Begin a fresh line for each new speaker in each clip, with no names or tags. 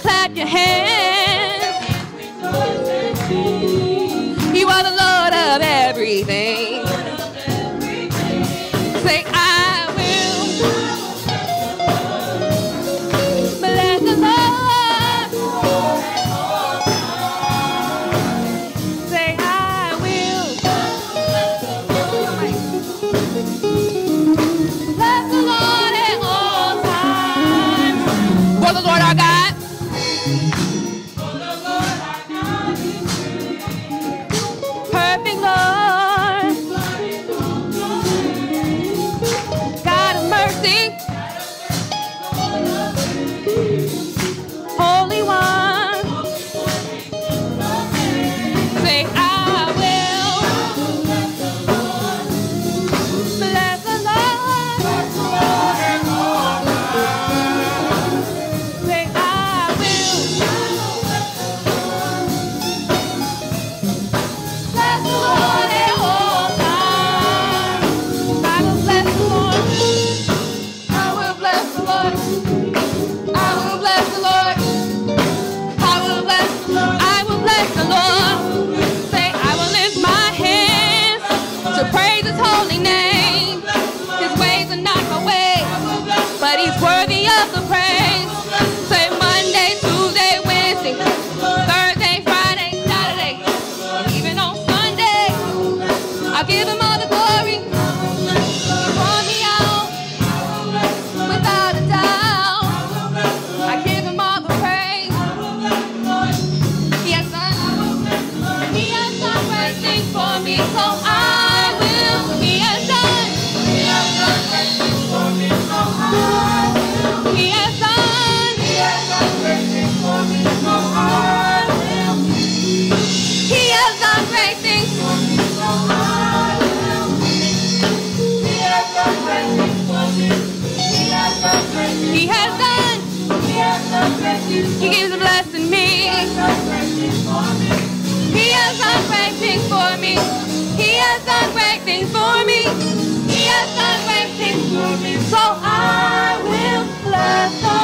clap your hands. You are the Lord of everything. Say, I will bless the Lord. Say, I will bless the Lord at all times. For the Lord our God. Perfect Lord. God of mercy. Holy One. Say, I will bless the Lord. Say, I will bless the Lord at all times. I will bless the Lord. I will bless the Lord. I will bless the Lord. I will bless the Lord. I will bless the Lord. Say, I will lift my hands to praise His holy name. His ways are not my ways, but He's worthy of the praise. Say, Monday, Tuesday, Wednesday, Thursday, Friday, Saturday, even on Sunday, I'll give Him all the glory. He brought me out without a doubt. I give Him all the praise. He has done great things for me, so I will. He has done great things for me, so I will. He has done great things for me, so I will. He has done great things for me, so I will. He has done great things for me. He has done great things. He has done. He has done great things. He keeps blessing me. He has done great things for me. He has done great things for me. He has done great things for me. He has done great things for me. So I will bless the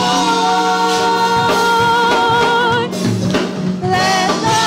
Lord. Bless the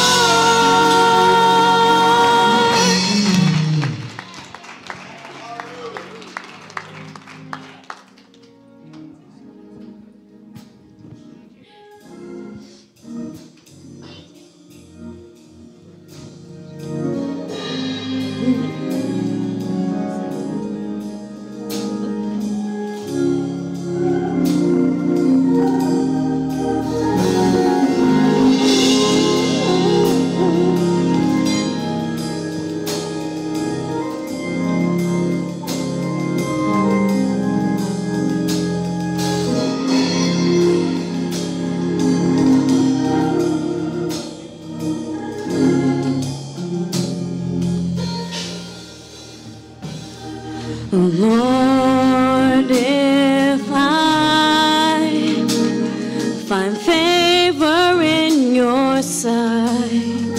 Lord, if I find favor in your sight,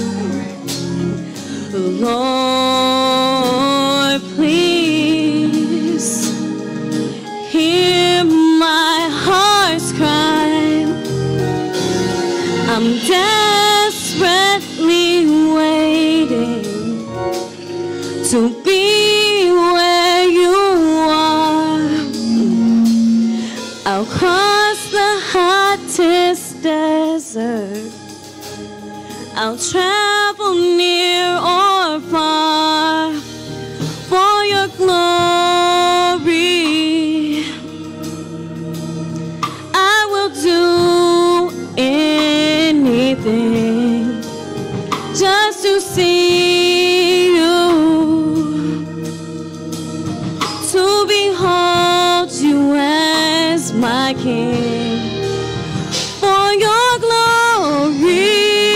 Lord, please hear my heart's cry. I'm desperately waiting to be where you are. I'll cross the hottest desert. I'll travel near or far for your glory. I will do anything just to see you, to behold you as my King. For your glory,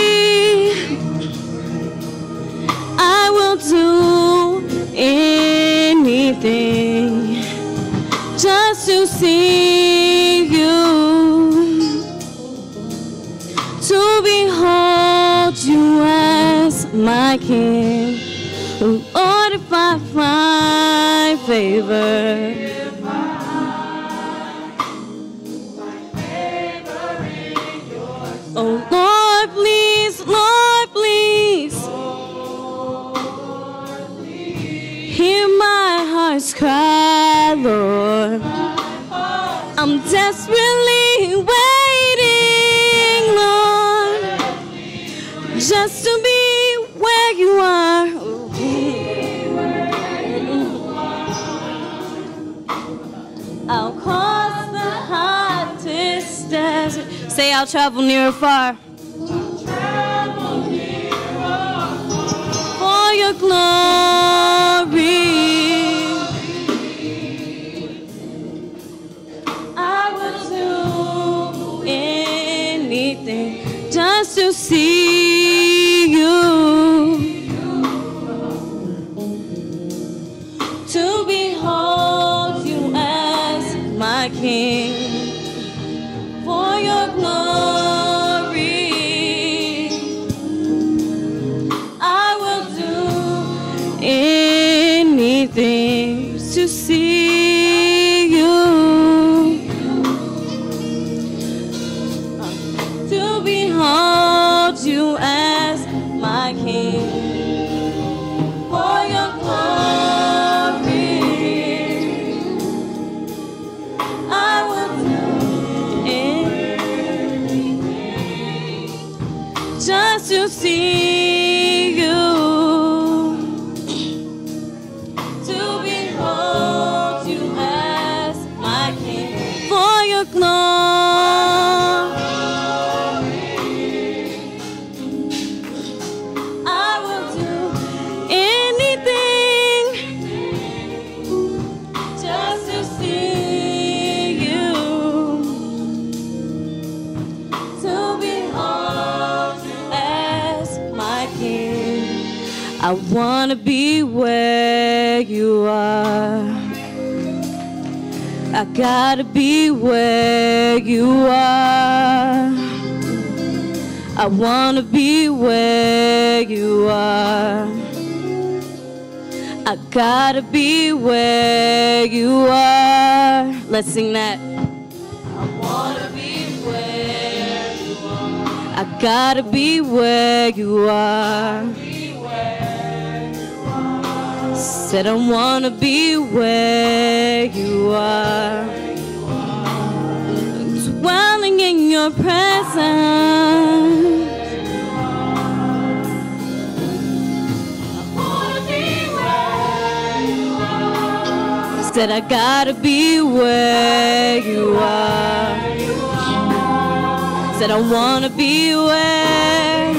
I will do anything just to see you, to behold you as my King. Lord, if I find favor heart's cry, Lord. I'm desperately waiting, Lord, just to be where you are. I'll cross the hottest desert. Say, I'll travel near or far. For your glory. I will do anything just to see you. To behold you as my King. For your glory, I will do anything to see you, to behold you as my King. For your glory, I will do anything just to see you, to behold you as my King. For your glory, I will do anything just to see you, to behold you as my King. I wanna be where you are. I gotta be where you are. I wanna be where you are. I gotta be where you are. Let's sing that. I wanna be where you are. I gotta be where you are. Said I wanna be where you are. Dwelling in your presence. Said I gotta be where you are. Said I wanna be where.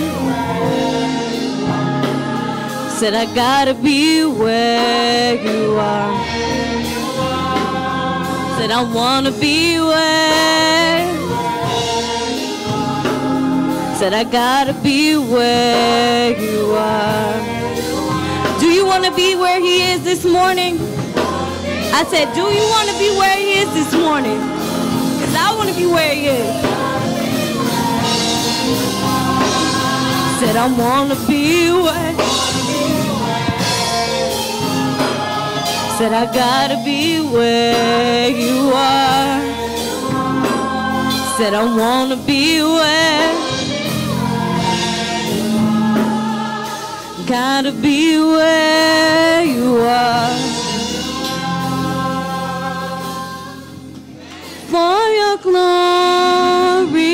Said I gotta be where you are. Said I wanna be where. Said I gotta be where you are. Do you want to be where he is this morning? I said, do you want to be where he is this morning? Because I want to be where he is. Said I want to be where. Said I gotta be where you are. Said I wanna be where. Gotta be where you are. For your glory,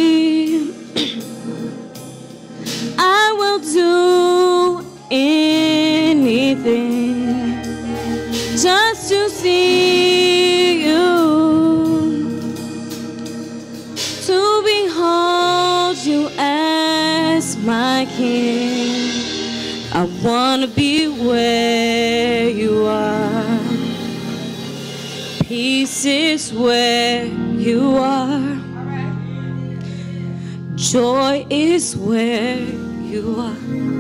I will do anything just to see you, to behold you as my King. I wanna be where you are. Peace is where you are. Joy is where you are.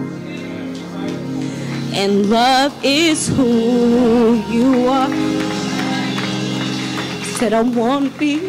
And love is who you are. Said I wanna be.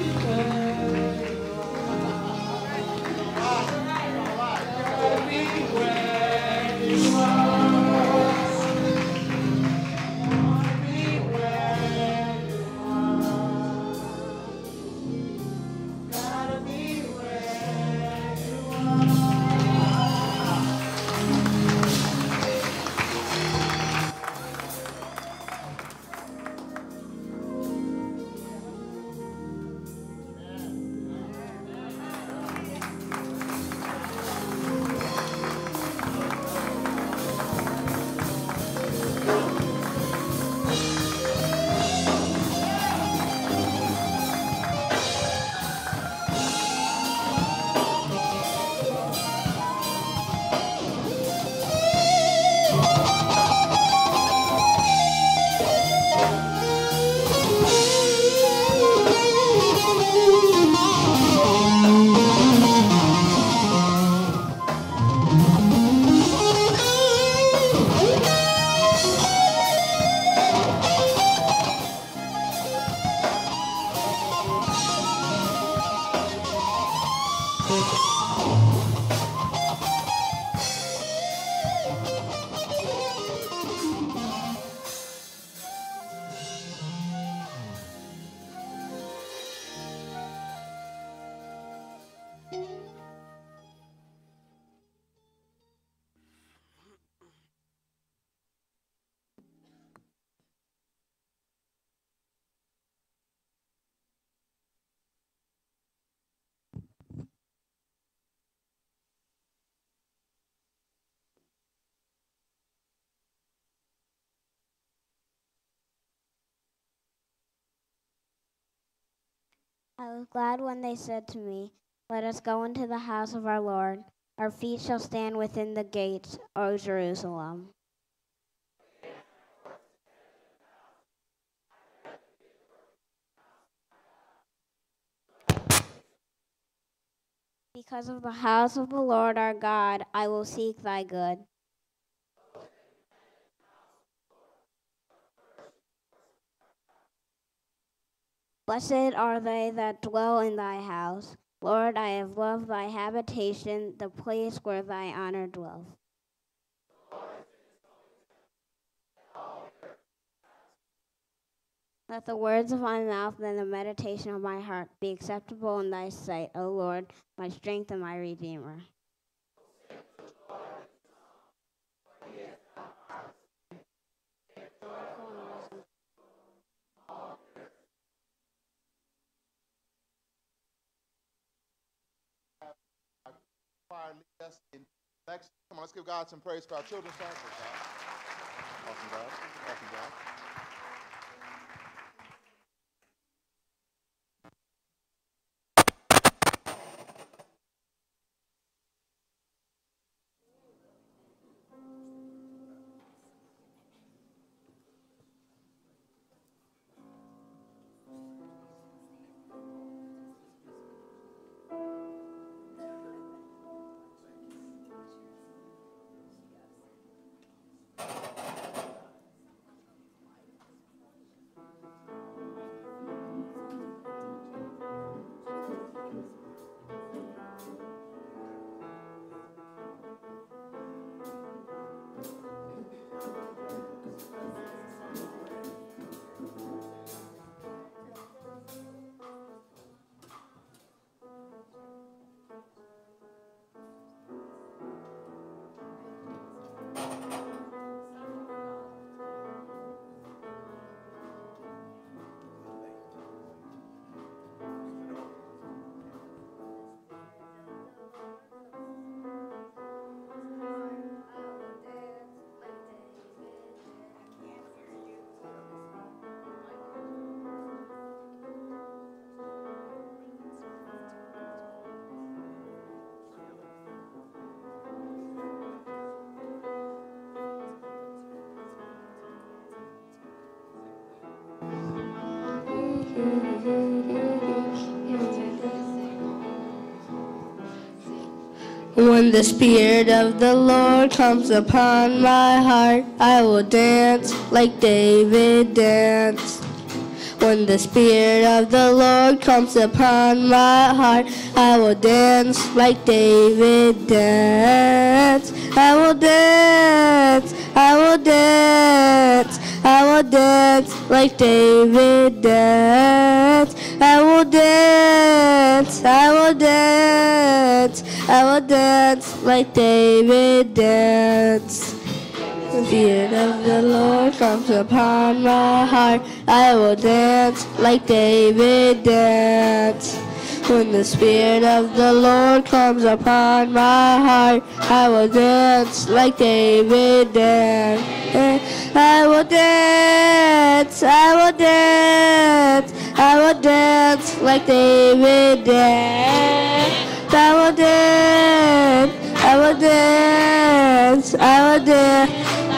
I was glad when they said to me, "Let us go into the house of our Lord. Our feet shall stand within the gates, O Jerusalem." Because of the house of the Lord our God, I will seek thy good. Blessed are they that dwell in thy house. Lord, I have loved thy habitation, the place where thy honor dwells. Let the words of my mouth and the meditation of my heart be acceptable in thy sight, O Lord, my strength and my redeemer.
Lead us in next. Come on, let's give God some praise for our children's song. Awesome, God. Awesome, God.
When the Spirit of the Lord comes upon my heart, I will dance like David danced. When the Spirit of the Lord comes upon my heart, I will dance like David danced. I will dance, I will dance, I will dance like David danced. I will dance, I will dance, I will dance like David danced. The Spirit of the Lord comes upon my heart, I will dance like David danced. When the Spirit of the Lord comes upon my heart, I will dance like David danced. I will dance, I will dance, I will dance like David danced. I will dance, I will dance, I will dance.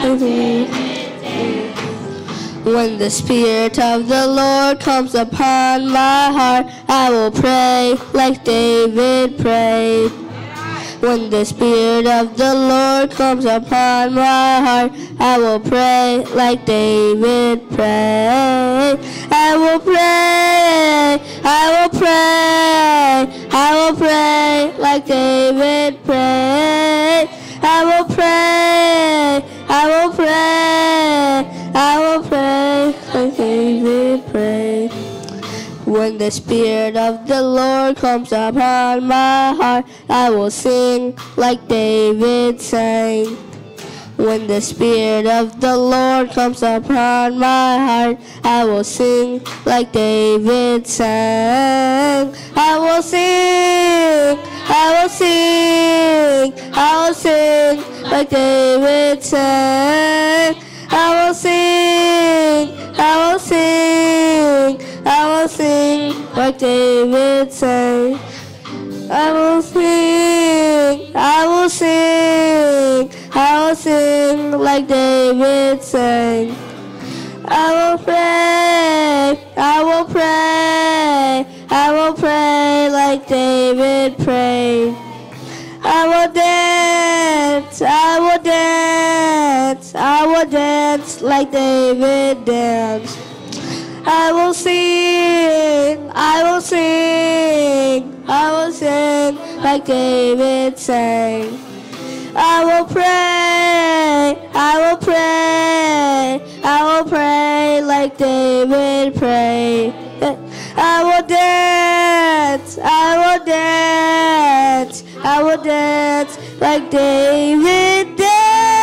When the Spirit of the Lord comes upon my heart, I will pray like David prayed. When the Spirit of the Lord comes upon my heart, I will pray like David prayed. I will pray, I will pray, I will pray like David prayed. I will pray, I will pray, I will pray like David prayed. When the Spirit of the Lord comes upon my heart, I will sing like David sang. When the Spirit of the Lord comes upon my heart, I will sing like David sang. I will sing, I will sing, I will sing like David sang. I will sing, I will sing, I will sing like David sang. I will sing, I will sing, I will sing like David sang. I will pray, I will pray, I will pray like David prayed. I will dance, I will dance, I will dance like David danced. I will sing, I will sing, I will sing like David sang. I will pray, I will pray, I will pray like David prayed. I will dance, I will dance, I will dance like David danced.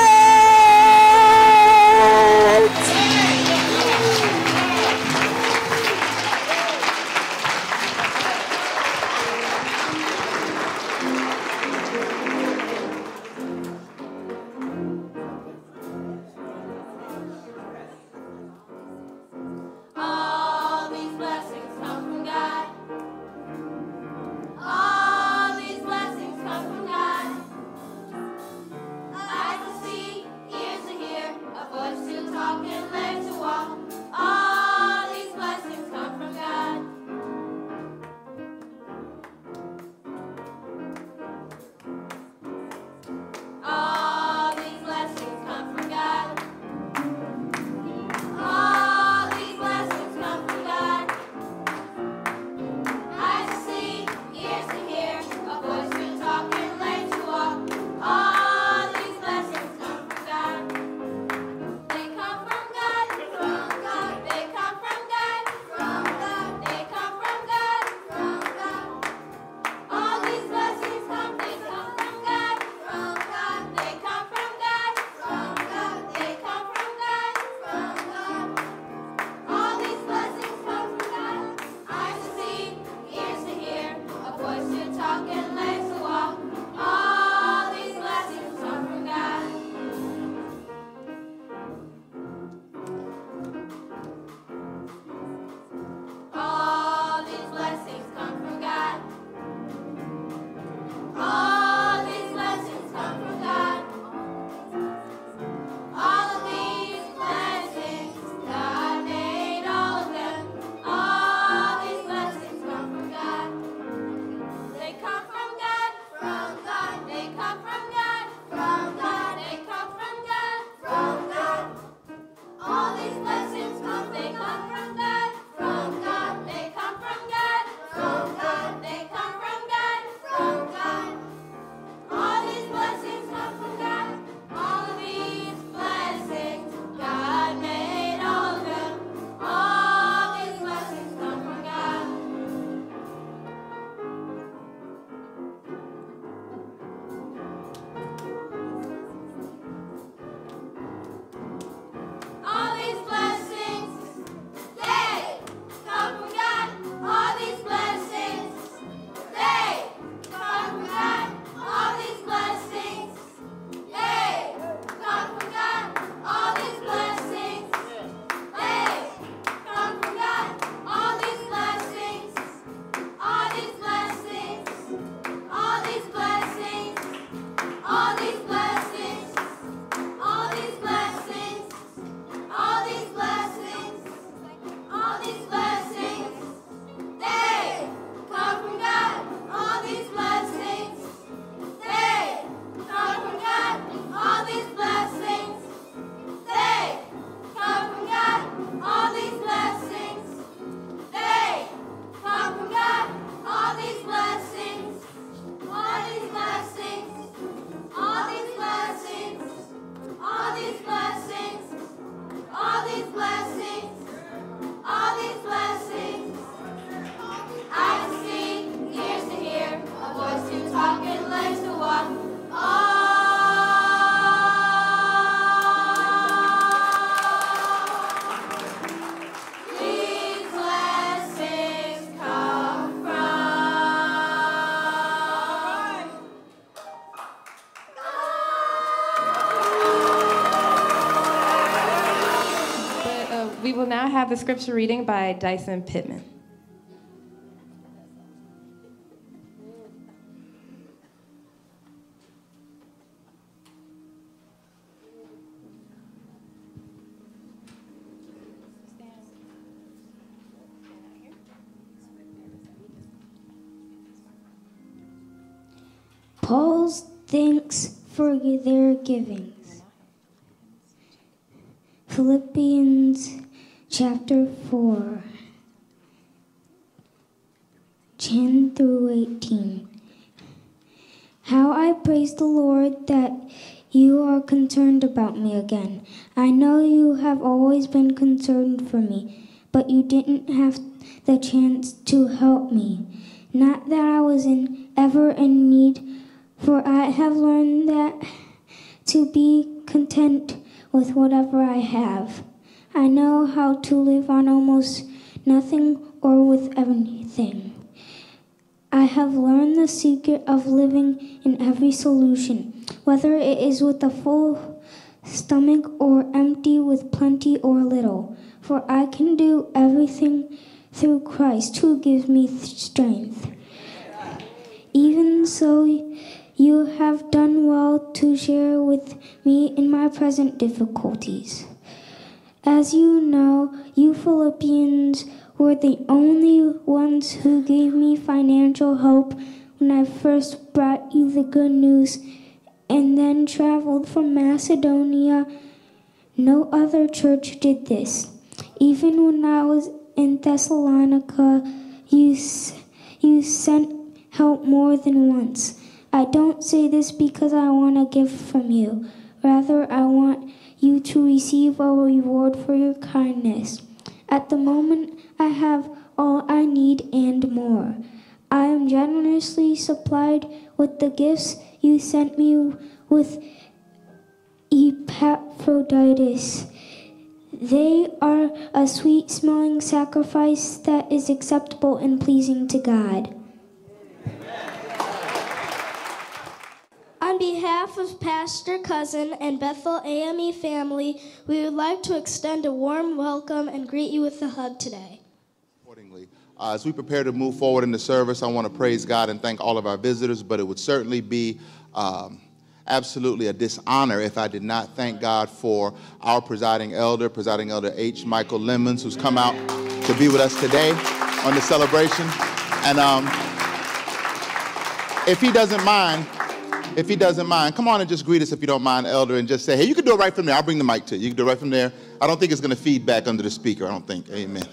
All these blessings come from God. All these blessings come from God. Eyes to see, ears to hear, a voice to talk and legs to walk. All these blessings come from God. All these blessings come from God. All these blessings come from God. Eyes to see, ears to hear, a voice to talk and legs to walk. All these blessings come from God. They come from God, from God. They come from God, from God. They come from God, from God. All these blessings come, they come from God, from God. They come from God, from God. They come from God, from God. All these blessings come from God. Eyes to see, ears to hear, a voice to talk and legs to walk. All these blessings come from God. All these blessings come from God. All these blessings come from God. All of these blessings, God made all of them. All these blessings come from God. They come from God, from God. They come from God, from God. They come from God, from God. All these blessings come, they come from God, from God. They come from God, from God. They come from God, from God. All these blessings come from God. All of these blessings, God made all of them. All these blessings come from God. All these blessings, they come from God. All these blessings, they come from God. All these blessings, they come from God. All these blessings, they come from God. All these blessings, all these blessings, all these blessings, all these blessings, all these blessings, all these blessings, all these blessings, they come from God. All these blessings, they come from God. All these blessings, they come from God. All these blessings, they come from God. All these blessings, all these blessings, all these blessings, all these blessings, all these blessings, all these blessings. Eyes to see, ears to hear, a voice to talk and legs to walk. All these blessings come from
We will now have the scripture reading by Dyson Pittman. Paul's thanks for their givings. Philippians chapter 4, 10 through 18. How I praise the Lord that you are concerned about me again. I know you have always been concerned for me, but you didn't have the chance to help me. Not that I was ever in need, for I have learned that to be content with whatever I have. I know how to live on almost nothing or with everything. I have learned the secret of living in every solution, whether it is with a full stomach or empty with plenty or little. For I can do everything through Christ who gives me strength. Even so, you have done well to share with me in my present difficulties. As you know, you Philippians were the only ones who gave me financial help when I first brought you the good news and then traveled from Macedonia. No other church did this. Even when I was in Thessalonica, you sent help more than once. I don't say this because I want a gift from you. Rather, I want you to receive a reward for your kindness. At the moment, I have all I need and more. I am generously supplied with the gifts you sent me with Epaphroditus. They are a sweet-smelling sacrifice that is acceptable and pleasing to God.
On behalf of Pastor Cousin and Bethel AME family, we would like to extend a warm welcome and greet you with a hug today.
Accordingly, as we prepare to move forward in the service, I want to praise God and thank all of our visitors, but it would certainly be absolutely a dishonor if I did not thank God for our Presiding Elder H. Michael Lemons, who's come out to be with us today on the celebration. And if he doesn't mind, come on and just greet us if you don't mind, Elder, and just say, hey, you can do it right from there. I'll bring the mic to you. You can do it right from there. I don't think it's going to feed back under the speaker. I don't think. Amen.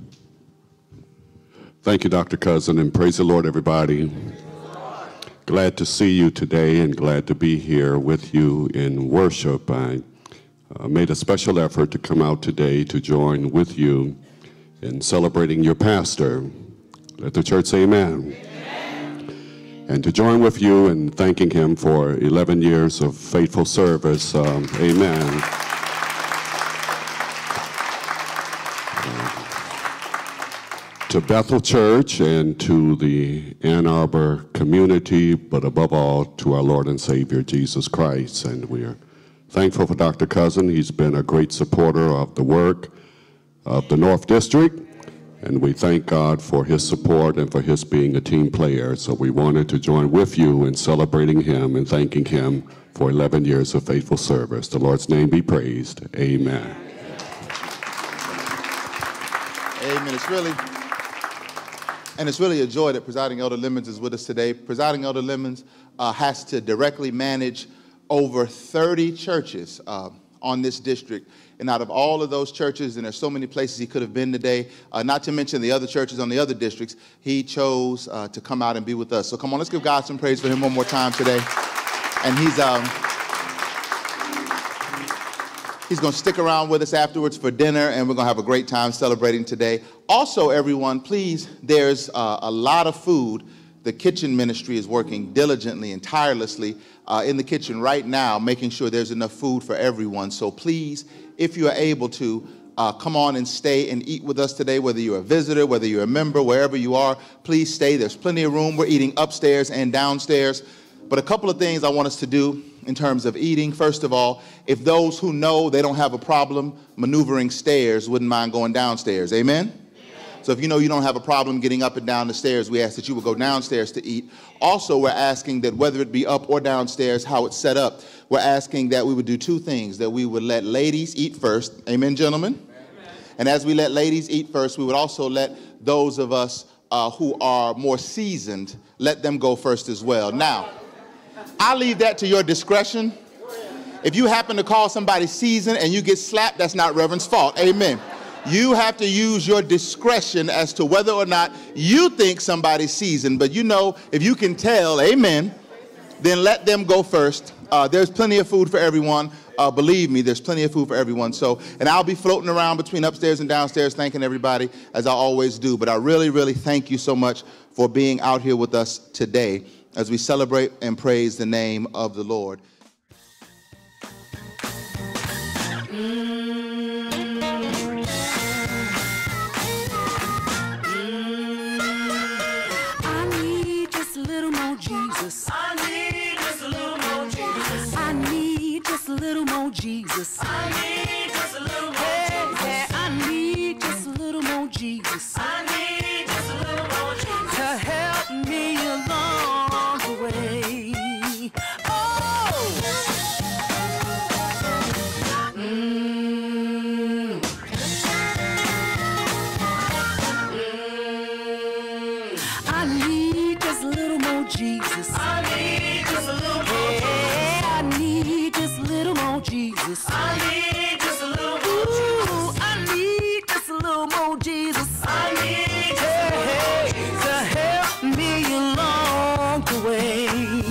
Thank you, Dr. Cousin, and praise the Lord, everybody. Glad to see you today and glad to be here with you in worship. I made a special effort to come out today to join with you in celebrating your pastor. Let the church say amen. And to join with you in thanking him for 11 years of faithful service. Amen. To Bethel Church and to the Ann Arbor community, but above all to our Lord and Savior Jesus Christ. And we are thankful for Dr. Cousin. He's been a great supporter of the work of the North District. And we thank God for his support and for his being a team player. So we wanted to join with you in celebrating him and thanking him for 11 years of faithful service. The Lord's name be praised. Amen.
Amen. It's really a joy that Presiding Elder Lemons is with us today. Presiding Elder Lemons has to directly manage over 30 churches on this district. And out of all of those churches, and there's so many places he could have been today, not to mention the other churches on the other districts, he chose to come out and be with us. So come on, let's give God some praise for him one more time today. And he's going to stick around with us afterwards for dinner, and we're going to have a great time celebrating today. Also, everyone, please, there's a lot of food. The kitchen ministry is working diligently and tirelessly in the kitchen right now, making sure there's enough food for everyone. So please, if you are able to, come on and stay and eat with us today, whether you're a visitor, whether you're a member, wherever you are, please stay. There's plenty of room. We're eating upstairs and downstairs. But a couple of things I want us to do in terms of eating. First of all, if those who know they don't have a problem maneuvering stairs wouldn't mind going downstairs, amen? So if you know you don't have a problem getting up and down the stairs, we ask that you would go downstairs to eat. Also, we're asking that whether it be up or downstairs, how it's set up, we're asking that we would do two things, that we would let ladies eat first. Amen, gentlemen? Amen. And as we let ladies eat first, we would also let those of us who are more seasoned, let them go first as well. Now, I'll leave that to your discretion. If you happen to call somebody seasoned and you get slapped, that's not Reverend's fault. Amen. You have to use your discretion as to whether or not you think somebody's seasoned. But you know, if you can tell, amen, then let them go first. There's plenty of food for everyone. Believe me, there's plenty of food for everyone. So, and I'll be floating around between upstairs and downstairs thanking everybody, as I always do. But I really, really thank you so much for being out here with us today as we celebrate and praise the name of the Lord.
Jesus. I need just a little more Jesus. Yeah, I need just a little more Jesus. I need just a little more Jesus to help me along the way. Oh! I need just a little more Jesus. I need just a little more Jesus. I need just a little more Jesus. I need just a little more Jesus. I need just a little more Jesus. I need just a little more Jesus to help me along the way.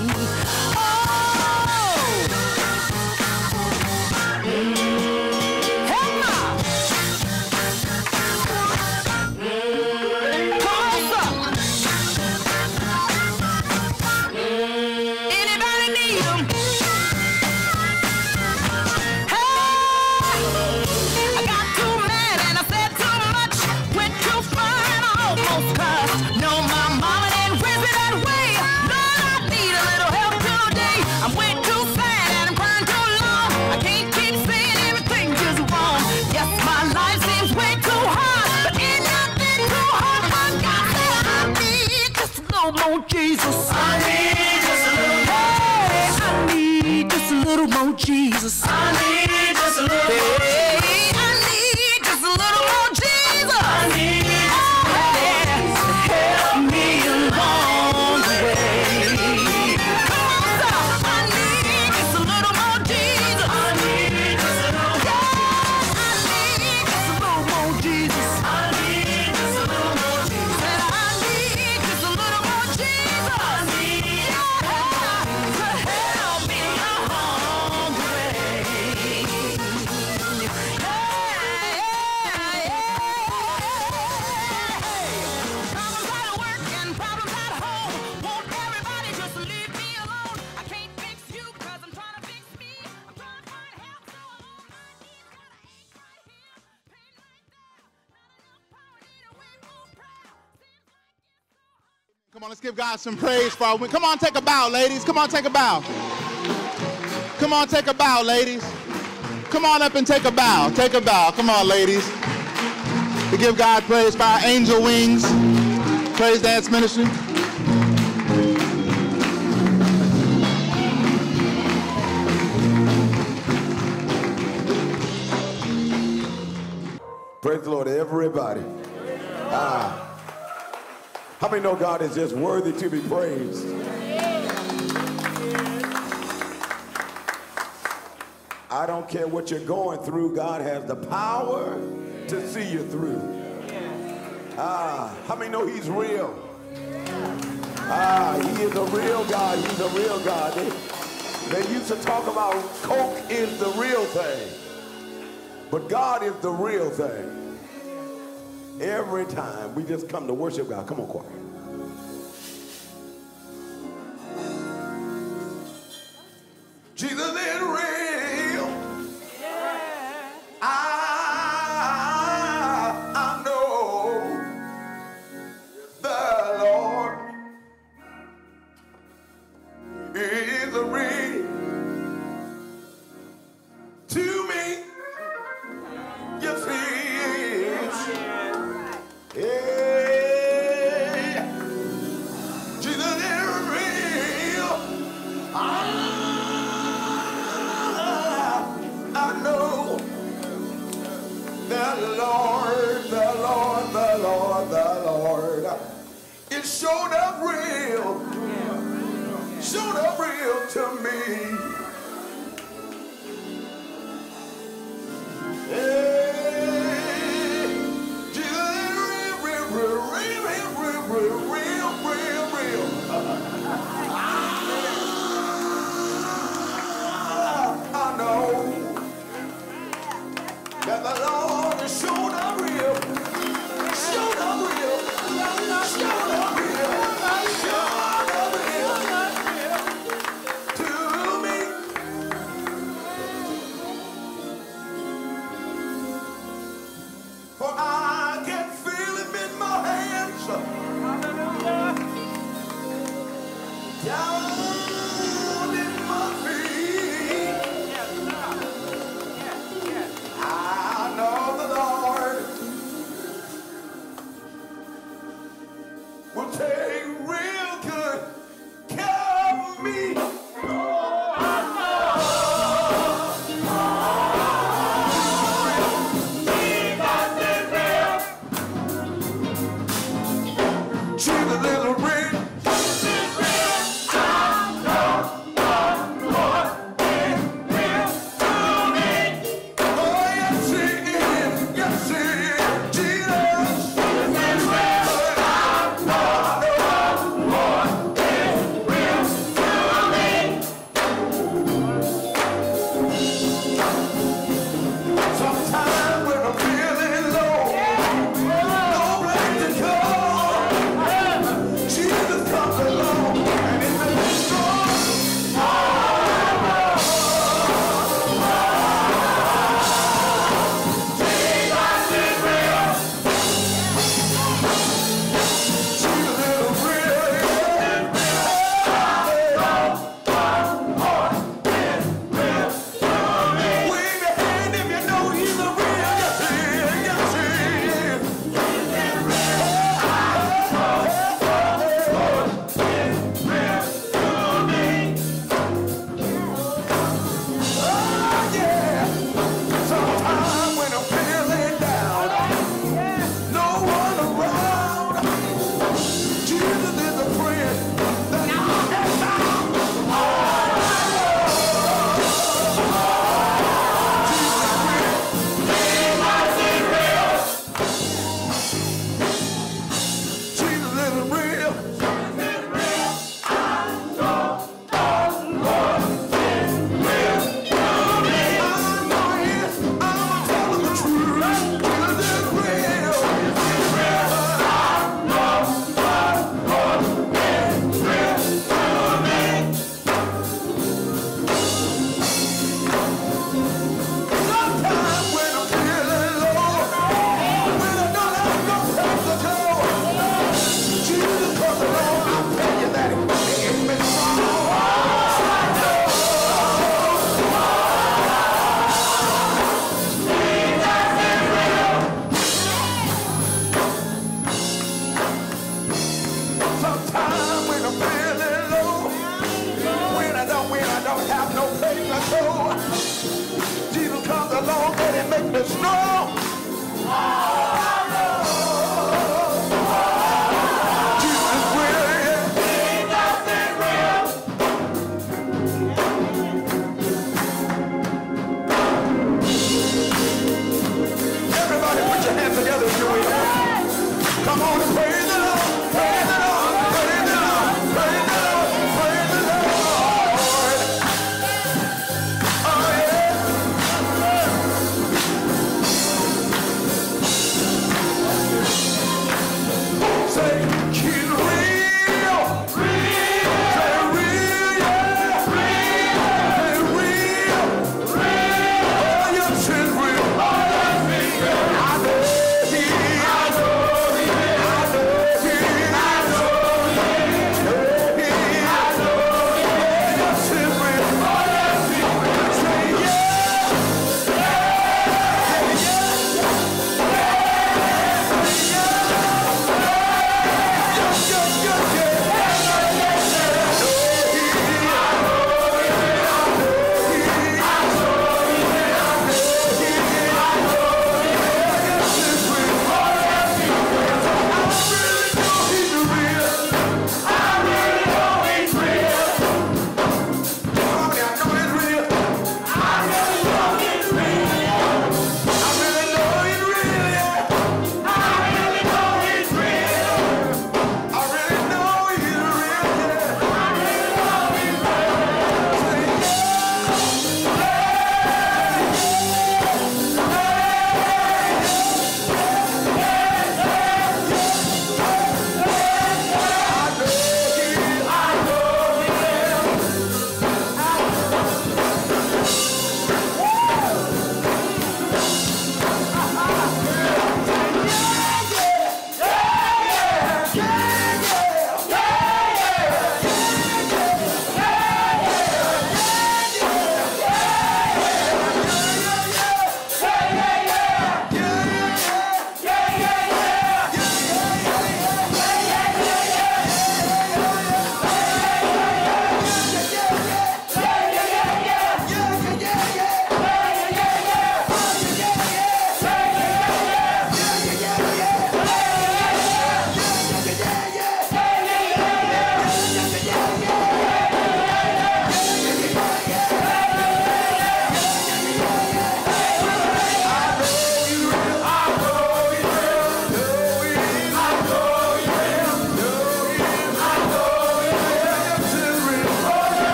Jesus, I need just a little more. I need just a little more Jesus. I need just a little more. I need just a little more Jesus. I need to help me along the way. Come on, stop. I need just a little more Jesus. I need just a little more. I need just a little more Jesus. I need just a little more Jesus. And I need just a little more Jesus. I need to help me along the way. Problems at work and problems at home. Won't everybody just leave me alone? I can't fix you 'cause I'm trying to fix me. I'm trying to find help, so I'm on my knees. Got an ache right here, pain right there. Not enough power, need a way more prayer. Seems like it's so hard.
Come on, let's give God some praise for our win. Come on, take a bow, ladies. Come on, take a bow. Come on, take a bow, ladies. Come on up and take a bow. Take a bow. Come on, ladies. We give God praise for our Angel Wings Praise Dance Ministry.
Praise the Lord, everybody. How many know God is just worthy to be praised? I don't care what you're going through, God has the power to see you through. How many know he's real? He is a real God. He's a real God. They used to talk about Coke is the real thing, but God is the real thing. Every time we just come to worship God. Come on, choir. Jesus is real. I know the Lord is real to me. Yes, he is. Yeah. Jesus is real. I know the Lord is showed up real. showed up real to me. Hey, Jesus is real. I know that the Lord is showed up real. Showed up real. Showed up real. Showed up real to me. For I can feel him in my hands. Down in my feet. I know the Lord will take real good care of me. Jesus is real.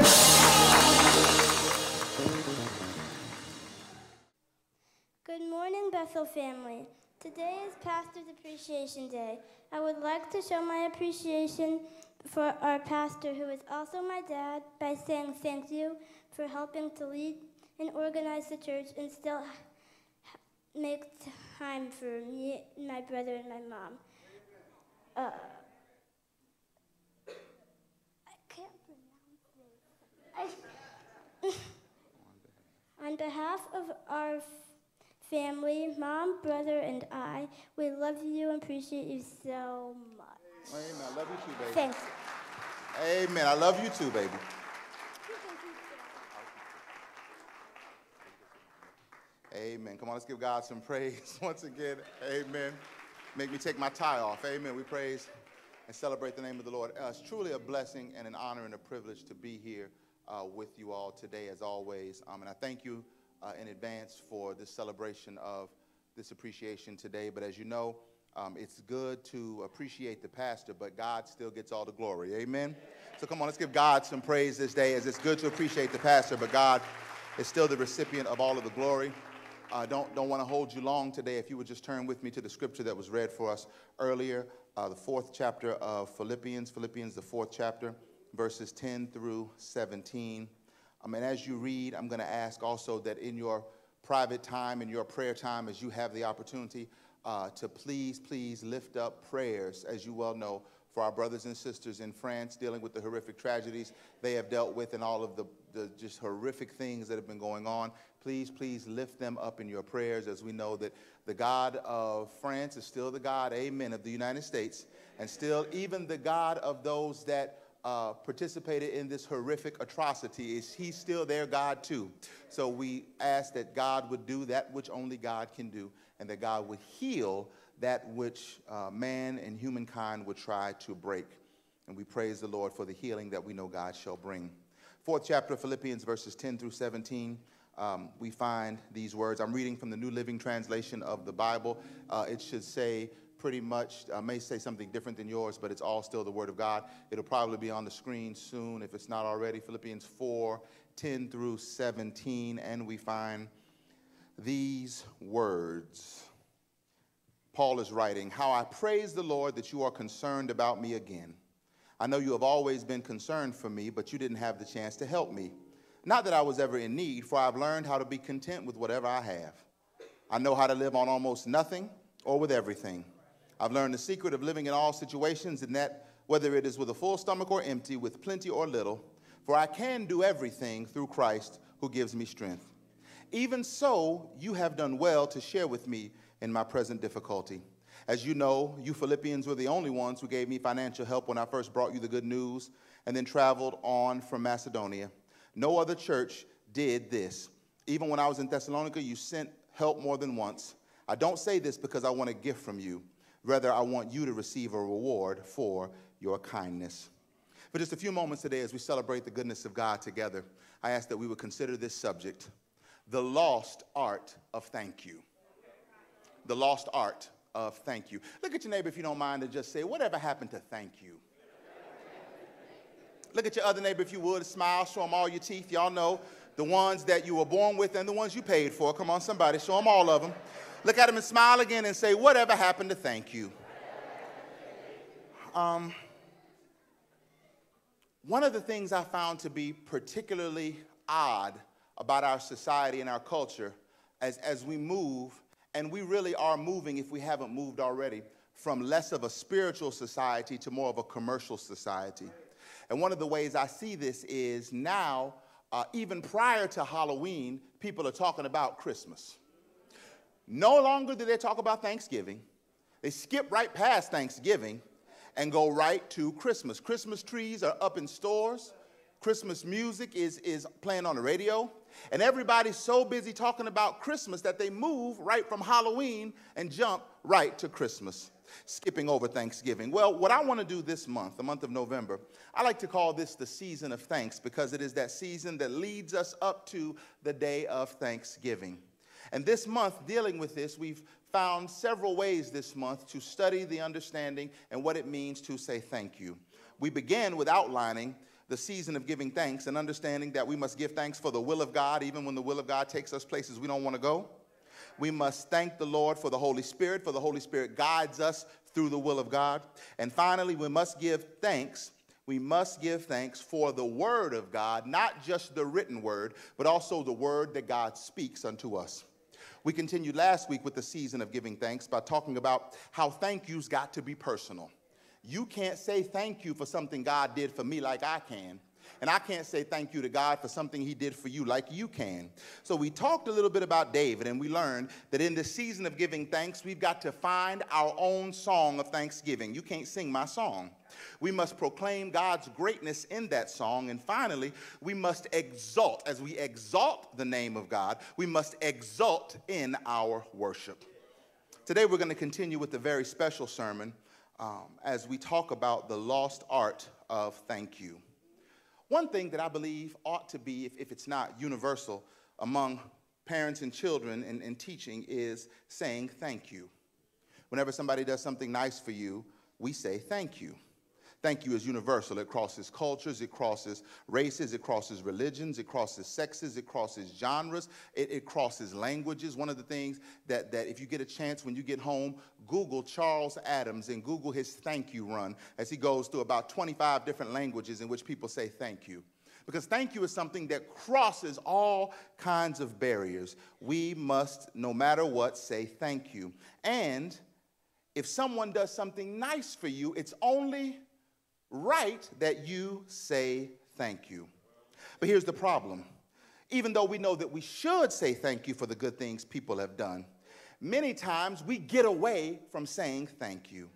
Good morning, Bethel family. Today is Pastor's Appreciation Day. I would like to show my appreciation for our pastor, who is also my dad, by saying thank you for helping to lead and organize the church and still make time for me, my brother, and my mom. I can't pronounce this. On behalf of our family, Mom, brother, and I, we love you and appreciate you so much.
Amen. I love you too, baby.
Thanks.
Amen. I love you too, baby. Amen. Come on, let's give God some praise once again. Amen. Make me take my tie off. Amen. We praise and celebrate the name of the Lord. It's truly a blessing and an honor and a privilege to be here with you all today, as always. And I thank you in advance for this celebration of this appreciation today. But as you know, it's good to appreciate the pastor, but God still gets all the glory. Amen. So come on, let's give God some praise this day, as it's good to appreciate the pastor, but God is still the recipient of all of the glory. Don't want to hold you long today. If you would just turn with me to the scripture that was read for us earlier, the 4th chapter of Philippians, the 4th chapter, verses 10 through 17. And as you read, I'm going to ask also that in your private time, in your prayer time, as you have the opportunity, to please lift up prayers, as you well know, for our brothers and sisters in France dealing with the horrific tragedies they have dealt with and all of the just horrific things that have been going on. Please lift them up in your prayers, as we know that the God of France is still the God, amen, of the United States, and still even the God of those that participated in this horrific atrocity. He's still their God too. So we ask that God would do that which only God can do, and that God would heal that which man and humankind would try to break. And we praise the Lord for the healing that we know God shall bring. 4th chapter of Philippians, verses 10 through 17, we find these words. I'm reading from the New Living Translation of the Bible. It should say pretty much, may say something different than yours, but it's all still the Word of God. It'll probably be on the screen soon if it's not already. Philippians 4, 10 through 17, and we find these words. Paul is writing, "How I praise the Lord that you are concerned about me again. I know you have always been concerned for me, but you didn't have the chance to help me. Not that I was ever in need, for I've learned how to be content with whatever I have. I know how to live on almost nothing or with everything. I've learned the secret of living in all situations, and that whether it is with a full stomach or empty, with plenty or little, for I can do everything through Christ who gives me strength. Even so, you have done well to share with me in my present difficulty. As you know, you Philippians were the only ones who gave me financial help when I first brought you the good news and then traveled on from Macedonia. No other church did this. Even when I was in Thessalonica, you sent help more than once. I don't say this because I want a gift from you. Rather, I want you to receive a reward for your kindness." For just a few moments today, as we celebrate the goodness of God together, I ask that we would consider this subject, the lost art of thank you. The lost art of thank you. Look at your neighbor, if you don't mind, and just say, whatever happened to thank you? Look at your other neighbor, if you would, smile, show them all your teeth. Y'all know the ones that you were born with and the ones you paid for. Come on, somebody, show them all of them. Look at them and smile again and say, whatever happened to thank you? One of the things I found to be particularly odd about our society and our culture as we move, and we really are moving, if we haven't moved already, from less of a spiritual society to more of a commercial society. And one of the ways I see this is now, even prior to Halloween, people are talking about Christmas. No longer do they talk about Thanksgiving. They skip right past Thanksgiving and go right to Christmas. Christmas trees are up in stores. Christmas music is playing on the radio. And everybody's so busy talking about Christmas that they move right from Halloween and jump right to Christmas, skipping over Thanksgiving. Well, what I want to do this month, the month of November, I like to call this the season of thanks, because it is that season that leads us up to the day of Thanksgiving. And this month, dealing with this, we've found several ways this month to study the understanding and what it means to say thank you. We began with outlining the season of giving thanks and understanding that we must give thanks for the will of God, even when the will of God takes us places we don't want to go. We must thank the Lord for the Holy Spirit, for the Holy Spirit guides us through the will of God. And finally, we must give thanks. We must give thanks for the word of God, not just the written word, but also the word that God speaks unto us. We continued last week with the season of giving thanks by talking about how thank yous got to be personal. You can't say thank you for something God did for me like I can. And I can't say thank you to God for something he did for you like you can. So we talked a little bit about David, and we learned that in the season of giving thanks, we've got to find our own song of thanksgiving. You can't sing my song. We must proclaim God's greatness in that song. And finally, we must exalt. As we exalt the name of God, we must exult in our worship. Today, we're going to continue with a very special sermon as we talk about the lost art of thank you. One thing that I believe ought to be, if it's not universal, among parents and children in teaching is saying thank you. Whenever somebody does something nice for you, we say thank you. Thank you is universal. It crosses cultures, it crosses races, it crosses religions, it crosses sexes, it crosses genres, it crosses languages. One of the things that if you get a chance when you get home, Google Charles Adams and Google his thank you run as he goes through about 25 different languages in which people say thank you. Because thank you is something that crosses all kinds of barriers. We must, no matter what, say thank you. And if someone does something nice for you, it's only right that you say thank you. But here's the problem. Even though we know that we should say thank you for the good things people have done, many times we get away from saying thank you.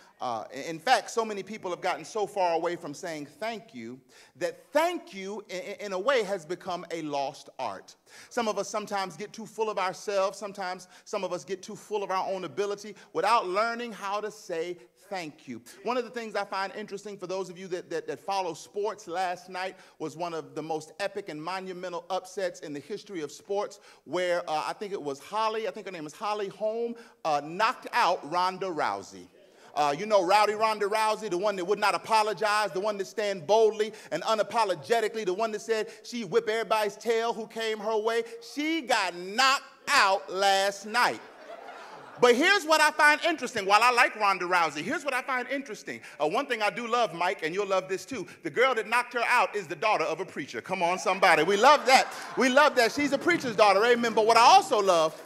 In fact, so many people have gotten so far away from saying thank you that thank you, in a way, has become a lost art. Some of us sometimes get too full of ourselves. Sometimes some of us get too full of our own ability without learning how to say thank you. One of the things I find interesting for those of you that follow sports, last night was one of the most epic and monumental upsets in the history of sports where I think it was Holly, I think her name is Holly Holm, knocked out Ronda Rousey. You know Rowdy Ronda Rousey, the one that would not apologize, the one that stand boldly and unapologetically, the one that said she'd whip everybody's tail who came her way. She got knocked out last night. But here's what I find interesting. While I like Ronda Rousey, here's what I find interesting. One thing I do love, Mike, and you'll love this too. The girl that knocked her out is the daughter of a preacher. Come on, somebody. We love that. We love that. She's a preacher's daughter, amen. But what I also love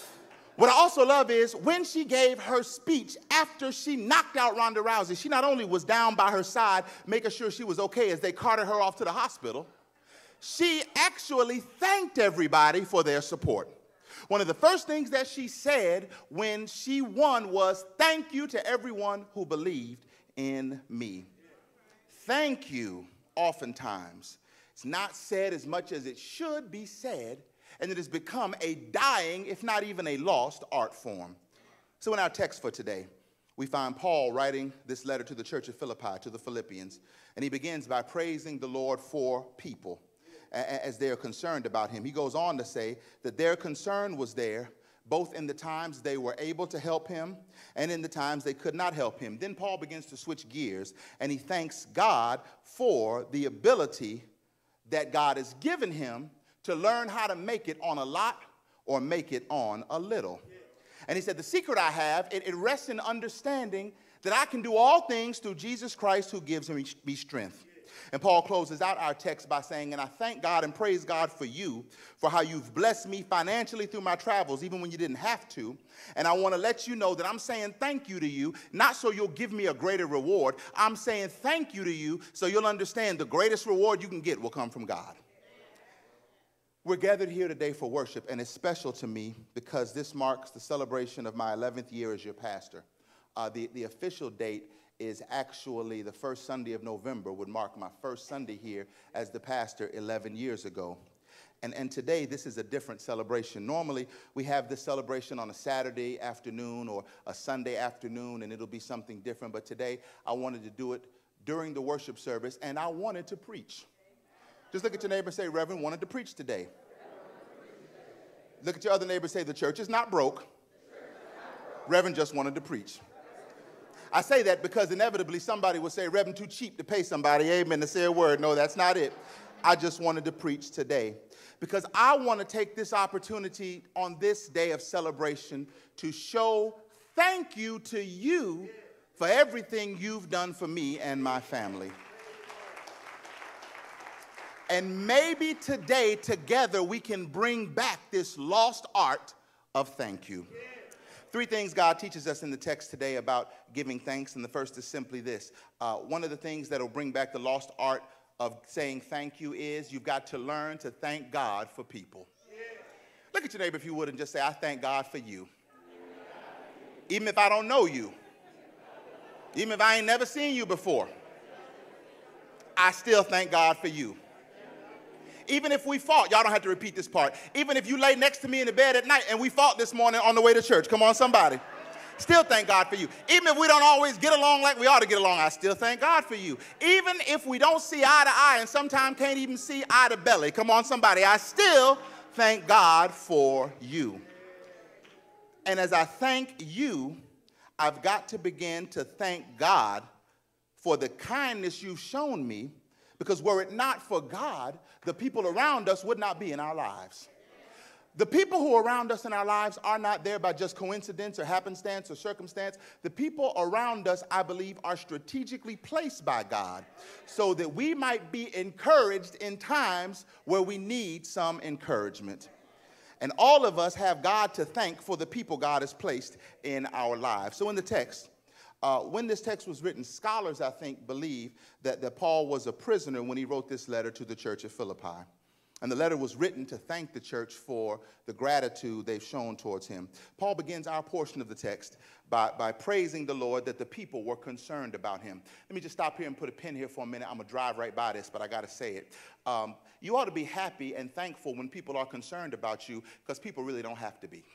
is when she gave her speech after she knocked out Ronda Rousey, she not only was down by her side, making sure she was okay as they carted her off to the hospital, she actually thanked everybody for their support. One of the first things that she said when she won was, "Thank you to everyone who believed in me." Thank you, oftentimes, it's not said as much as it should be said, and it has become a dying, if not even a lost, art form. So in our text for today, we find Paul writing this letter to the church of Philippi, to the Philippians, and he begins by praising the Lord for people as they are concerned about him. He goes on to say that their concern was there both in the times they were able to help him and in the times they could not help him. Then Paul begins to switch gears, and he thanks God for the ability that God has given him to learn how to make it on a lot or make it on a little. And he said, the secret I have, it rests in understanding that I can do all things through Jesus Christ who gives me strength. And Paul closes out our text by saying, and I thank God and praise God for you, for how you've blessed me financially through my travels, even when you didn't have to. And I want to let you know that I'm saying thank you to you, not so you'll give me a greater reward. I'm saying thank you to you so you'll understand the greatest reward you can get will come from God. We're gathered here today for worship, and it's special to me because this marks the celebration of my 11th year as your pastor. The official date is actually the first Sunday of November, would mark my first Sunday here as the pastor 11 years ago. And today, this is a different celebration. Normally, we have this celebration on a Saturday afternoon or a Sunday afternoon, and it'll be something different. But today, I wanted to do it during the worship service, and I wanted to preach. Just look at your neighbor and say, Reverend wanted to preach today. Look at your other neighbor and say, the church is not broke. Reverend just wanted to preach. I say that because inevitably somebody will say, Reverend, too cheap to pay somebody, amen, to say a word. No, that's not it. I just wanted to preach today because I want to take this opportunity on this day of celebration to show thank you to you for everything you've done for me and my family. And maybe today, together, we can bring back this lost art of thank you. 3 things God teaches us in the text today about giving thanks, and the first is simply this. One of the things that will bring back the lost art of saying thank you is you've got to learn to thank God for people. Look at your neighbor if you would and just say, I thank God for you. Even if I don't know you. Even if I ain't never seen you before. I still thank God for you. Even if we fought, y'all don't have to repeat this part. Even if you lay next to me in the bed at night and we fought this morning on the way to church. Come on, somebody. Still thank God for you. Even if we don't always get along like we ought to get along, I still thank God for you. Even if we don't see eye to eye and sometimes can't even see eye to belly. Come on, somebody. I still thank God for you. And as I thank you, I've got to begin to thank God for the kindness you've shown me, because were it not for God, the people around us would not be in our lives. The people who are around us in our lives are not there by just coincidence or happenstance or circumstance. The people around us, I believe, are strategically placed by God so that we might be encouraged in times where we need some encouragement. And all of us have God to thank for the people God has placed in our lives. So in the text, when this text was written, scholars, I think, believe that Paul was a prisoner when he wrote this letter to the church at Philippi. And the letter was written to thank the church for the gratitude they've shown towards him. Paul begins our portion of the text by praising the Lord that the people were concerned about him. Let me just stop here and put a pin here for a minute. I'm going to drive right by this, but I got to say it. You ought to be happy and thankful when people are concerned about you, because people really don't have to be.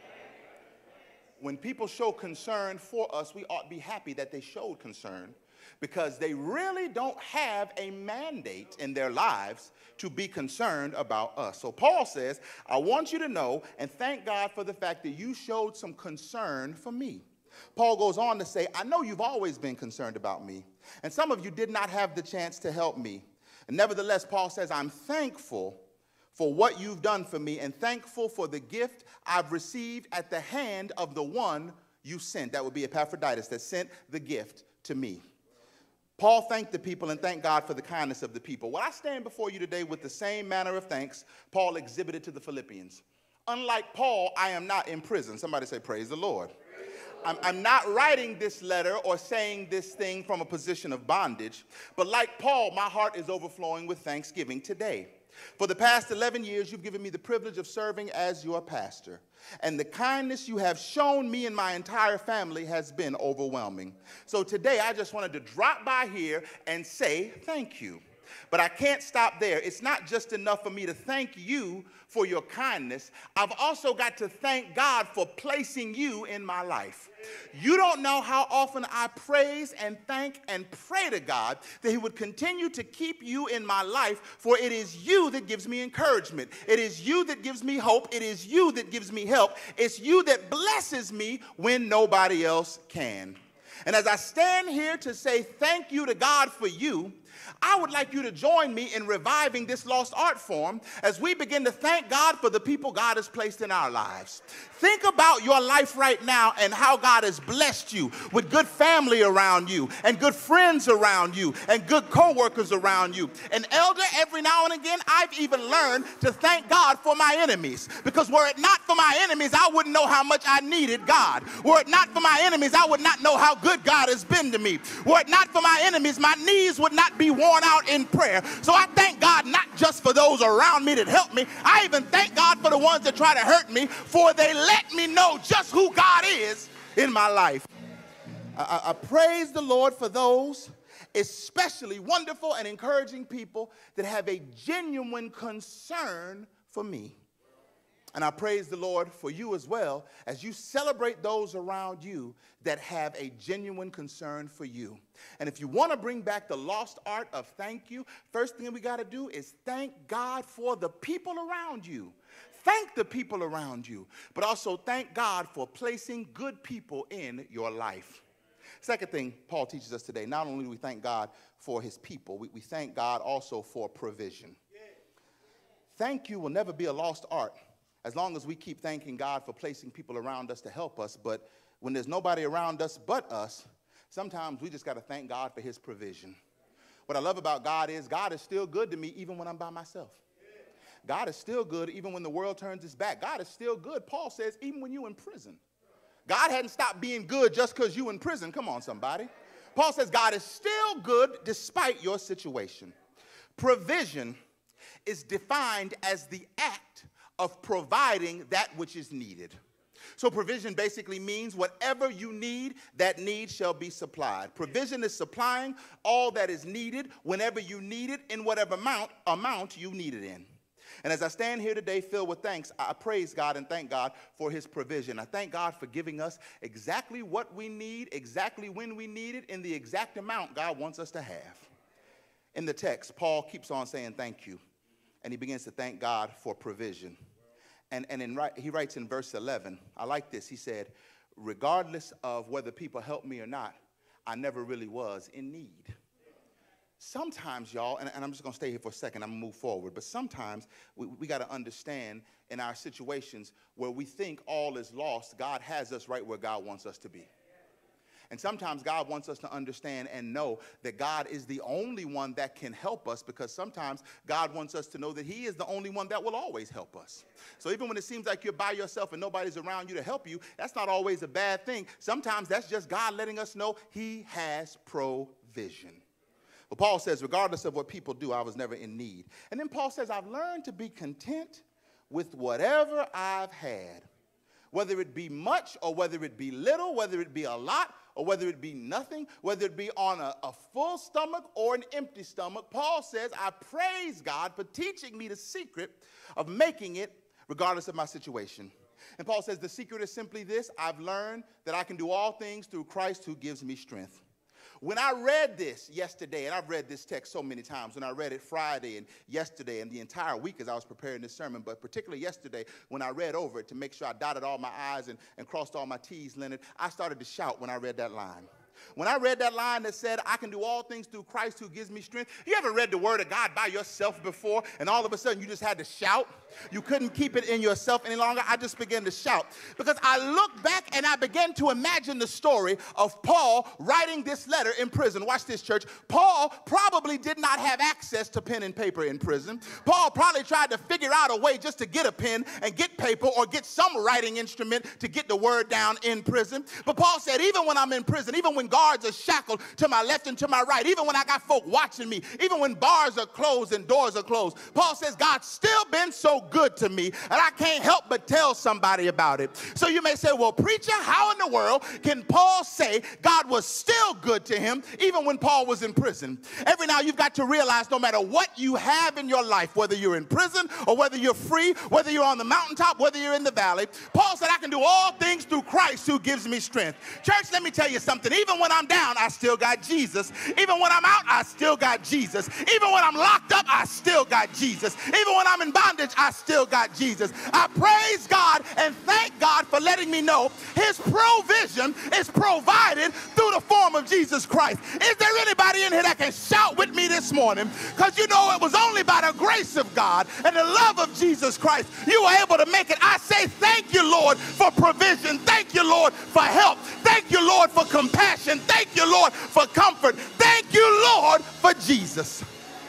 When people show concern for us, we ought to be happy that they showed concern, because they really don't have a mandate in their lives to be concerned about us. So Paul says, I want you to know and thank God for the fact that you showed some concern for me. Paul goes on to say, I know you've always been concerned about me, and some of you did not have the chance to help me. And nevertheless, Paul says, I'm thankful for what you've done for me and thankful for the gift I've received at the hand of the one you sent. That would be Epaphroditus that sent the gift to me. Paul thanked the people and thanked God for the kindness of the people. Well, I stand before you today with the same manner of thanks Paul exhibited to the Philippians. Unlike Paul, I am not in prison. Somebody say, praise the Lord. I'm not writing this letter or saying this thing from a position of bondage, but like Paul, my heart is overflowing with thanksgiving today. For the past 11 years, you've given me the privilege of serving as your pastor. And the kindness you have shown me and my entire family has been overwhelming. So today, I just wanted to drop by here and say thank you. But I can't stop there. It's not just enough for me to thank you for your kindness. I've also got to thank God for placing you in my life. You don't know how often I praise and thank and pray to God that he would continue to keep you in my life, for it is you that gives me encouragement. It is you that gives me hope. It is you that gives me help. It's you that blesses me when nobody else can. And as I stand here to say thank you to God for you, I would like you to join me in reviving this lost art form as we begin to thank God for the people God has placed in our lives. Think about your life right now and how God has blessed you with good family around you and good friends around you and good co-workers around you. And elder, every now and again, I've even learned to thank God for my enemies, because were it not for my enemies, I wouldn't know how much I needed God. Were it not for my enemies, I would not know how good God has been to me. Were it not for my enemies, my knees would not be worn out in prayer. So I thank God not just for those around me that help me. I even thank God for the ones that try to hurt me, for they let me know just who God is in my life. I praise the Lord for those especially wonderful and encouraging people that have a genuine concern for me. And I praise the Lord for you as well, as you celebrate those around you that have a genuine concern for you. And if you want to bring back the lost art of thank you, first thing we got to do is thank God for the people around you. Thank the people around you, but also thank God for placing good people in your life. Second thing Paul teaches us today, not only do we thank God for his people, we thank God also for provision. Thank you will never be a lost art as long as we keep thanking God for placing people around us to help us. But when there's nobody around us but us, sometimes we just got to thank God for his provision. What I love about God is still good to me even when I'm by myself. God is still good even when the world turns its back. God is still good, Paul says, even when you're in prison. God hadn't stopped being good just because you're in prison. Come on, somebody. Paul says God is still good despite your situation. Provision is defined as the act of providing that which is needed. So provision basically means whatever you need, that need shall be supplied. Provision is supplying all that is needed whenever you need it in whatever amount you need it in. And as I stand here today filled with thanks, I praise God and thank God for his provision. I thank God for giving us exactly what we need, exactly when we need it, in the exact amount God wants us to have. In the text, Paul keeps on saying thank you, and he begins to thank God for provision. And he writes in verse 11, I like this. He said, regardless of whether people help me or not, I never really was in need. Sometimes, y'all, and I'm just going to stay here for a second, I'm going to move forward, but sometimes we got to understand in our situations where we think all is lost, God has us right where God wants us to be. And sometimes God wants us to understand and know that God is the only one that can help us, because sometimes God wants us to know that he is the only one that will always help us. So even when it seems like you're by yourself and nobody's around you to help you, that's not always a bad thing. Sometimes that's just God letting us know he has provision. Well, Paul says, regardless of what people do, I was never in need. And then Paul says, I've learned to be content with whatever I've had, whether it be much or whether it be little, whether it be a lot or whether it be nothing, whether it be on a full stomach or an empty stomach. Paul says, I praise God for teaching me the secret of making it regardless of my situation. And Paul says, the secret is simply this: I've learned that I can do all things through Christ who gives me strength. When I read this yesterday, and I've read this text so many times, when I read it Friday and yesterday and the entire week as I was preparing this sermon, but particularly yesterday when I read over it to make sure I dotted all my I's and crossed all my T's, Leonard, I started to shout when I read that line. When I read that line that said, I can do all things through Christ who gives me strength. You ever read the word of God by yourself before, and all of a sudden you just had to shout? You couldn't keep it in yourself any longer. I just began to shout because I looked back and I began to imagine the story of Paul writing this letter in prison. Watch this, church. Paul probably did not have access to pen and paper in prison. Paul probably tried to figure out a way just to get a pen and get paper or get some writing instrument to get the word down in prison. But Paul said, even when I'm in prison, even when guards are shackled to my left and to my right, even when I got folk watching me, even when bars are closed and doors are closed, Paul says, God's still been so good to me, and I can't help but tell somebody about it. So you may say, well, preacher, how in the world can Paul say God was still good to him even when Paul was in prison? Every now you've got to realize no matter what you have in your life, whether you're in prison or whether you're free, whether you're on the mountaintop, whether you're in the valley, Paul said, I can do all things through Christ who gives me strength. Church, let me tell you something. Even when I'm down, I still got Jesus. Even when I'm out, I still got Jesus. Even when I'm locked up, I still got Jesus. Even when I'm in bondage, I still got Jesus. I praise God and thank God for letting me know his provision is provided through the form of Jesus Christ. Is there anybody in here that can shout with me this morning? Because you know it was only by the grace of God and the love of Jesus Christ you were able to make it. I say thank you, Lord, for provision. Thank you, Lord, for help. Thank you, Lord, for compassion. Thank you, Lord, for comfort. Thank you, Lord, for Jesus.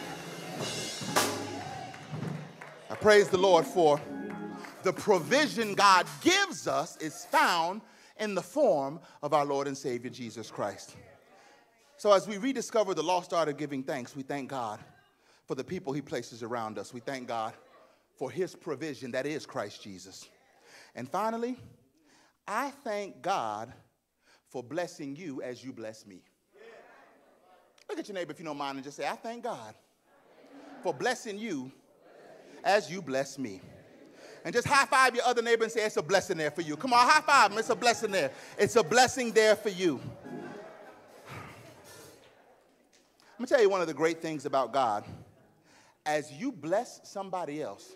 I praise the Lord for the provision God gives us is found in the form of our Lord and Savior, Jesus Christ. So as we rediscover the lost art of giving thanks, we thank God for the people he places around us. We thank God for his provision, that is Christ Jesus. And finally, I thank God for blessing you as you bless me. Look at your neighbor if you don't mind and just say, I thank God for blessing you as you bless me. And just high five your other neighbor and say, it's a blessing there for you. Come on, high five them. It's a blessing there. It's a blessing there for you. I'm going to tell you one of the great things about God. As you bless somebody else,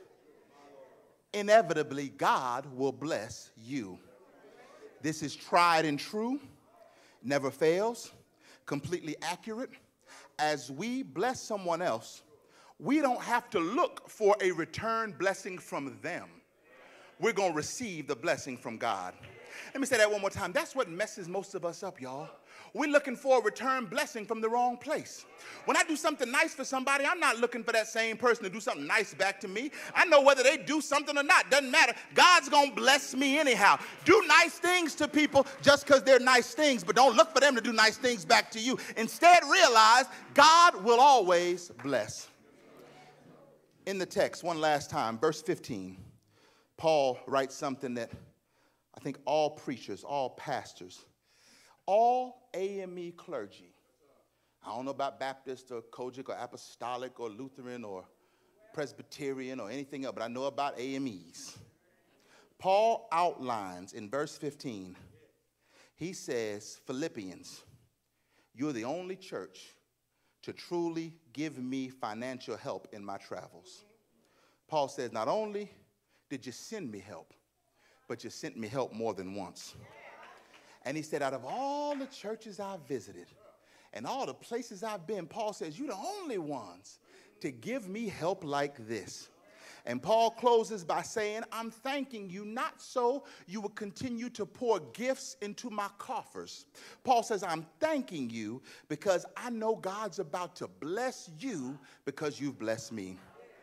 inevitably God will bless you. This is tried and true. never fails, completely accurate. As we bless someone else, we don't have to look for a return blessing from them. We're going to receive the blessing from God. Let me say that one more time. That's what messes most of us up, y'all. We're looking for a return blessing from the wrong place. When I do something nice for somebody, I'm not looking for that same person to do something nice back to me. I know whether they do something or not. Doesn't matter. God's going to bless me anyhow. Do nice things to people just because they're nice things, but don't look for them to do nice things back to you. Instead, realize God will always bless. In the text, one last time, verse 15, Paul writes something that I think all preachers, all pastors, all AME clergy, I don't know about Baptist or Kojic or Apostolic or Lutheran or Presbyterian or anything else, but I know about AMEs. Paul outlines in verse 15, he says, Philippians, you're the only church to truly give me financial help in my travels. Paul says, not only did you send me help, but you sent me help more than once. And he said, out of all the churches I've visited and all the places I've been, Paul says, you're the only ones to give me help like this. And Paul closes by saying, I'm thanking you not so you will continue to pour gifts into my coffers. Paul says, I'm thanking you because I know God's about to bless you because you've blessed me.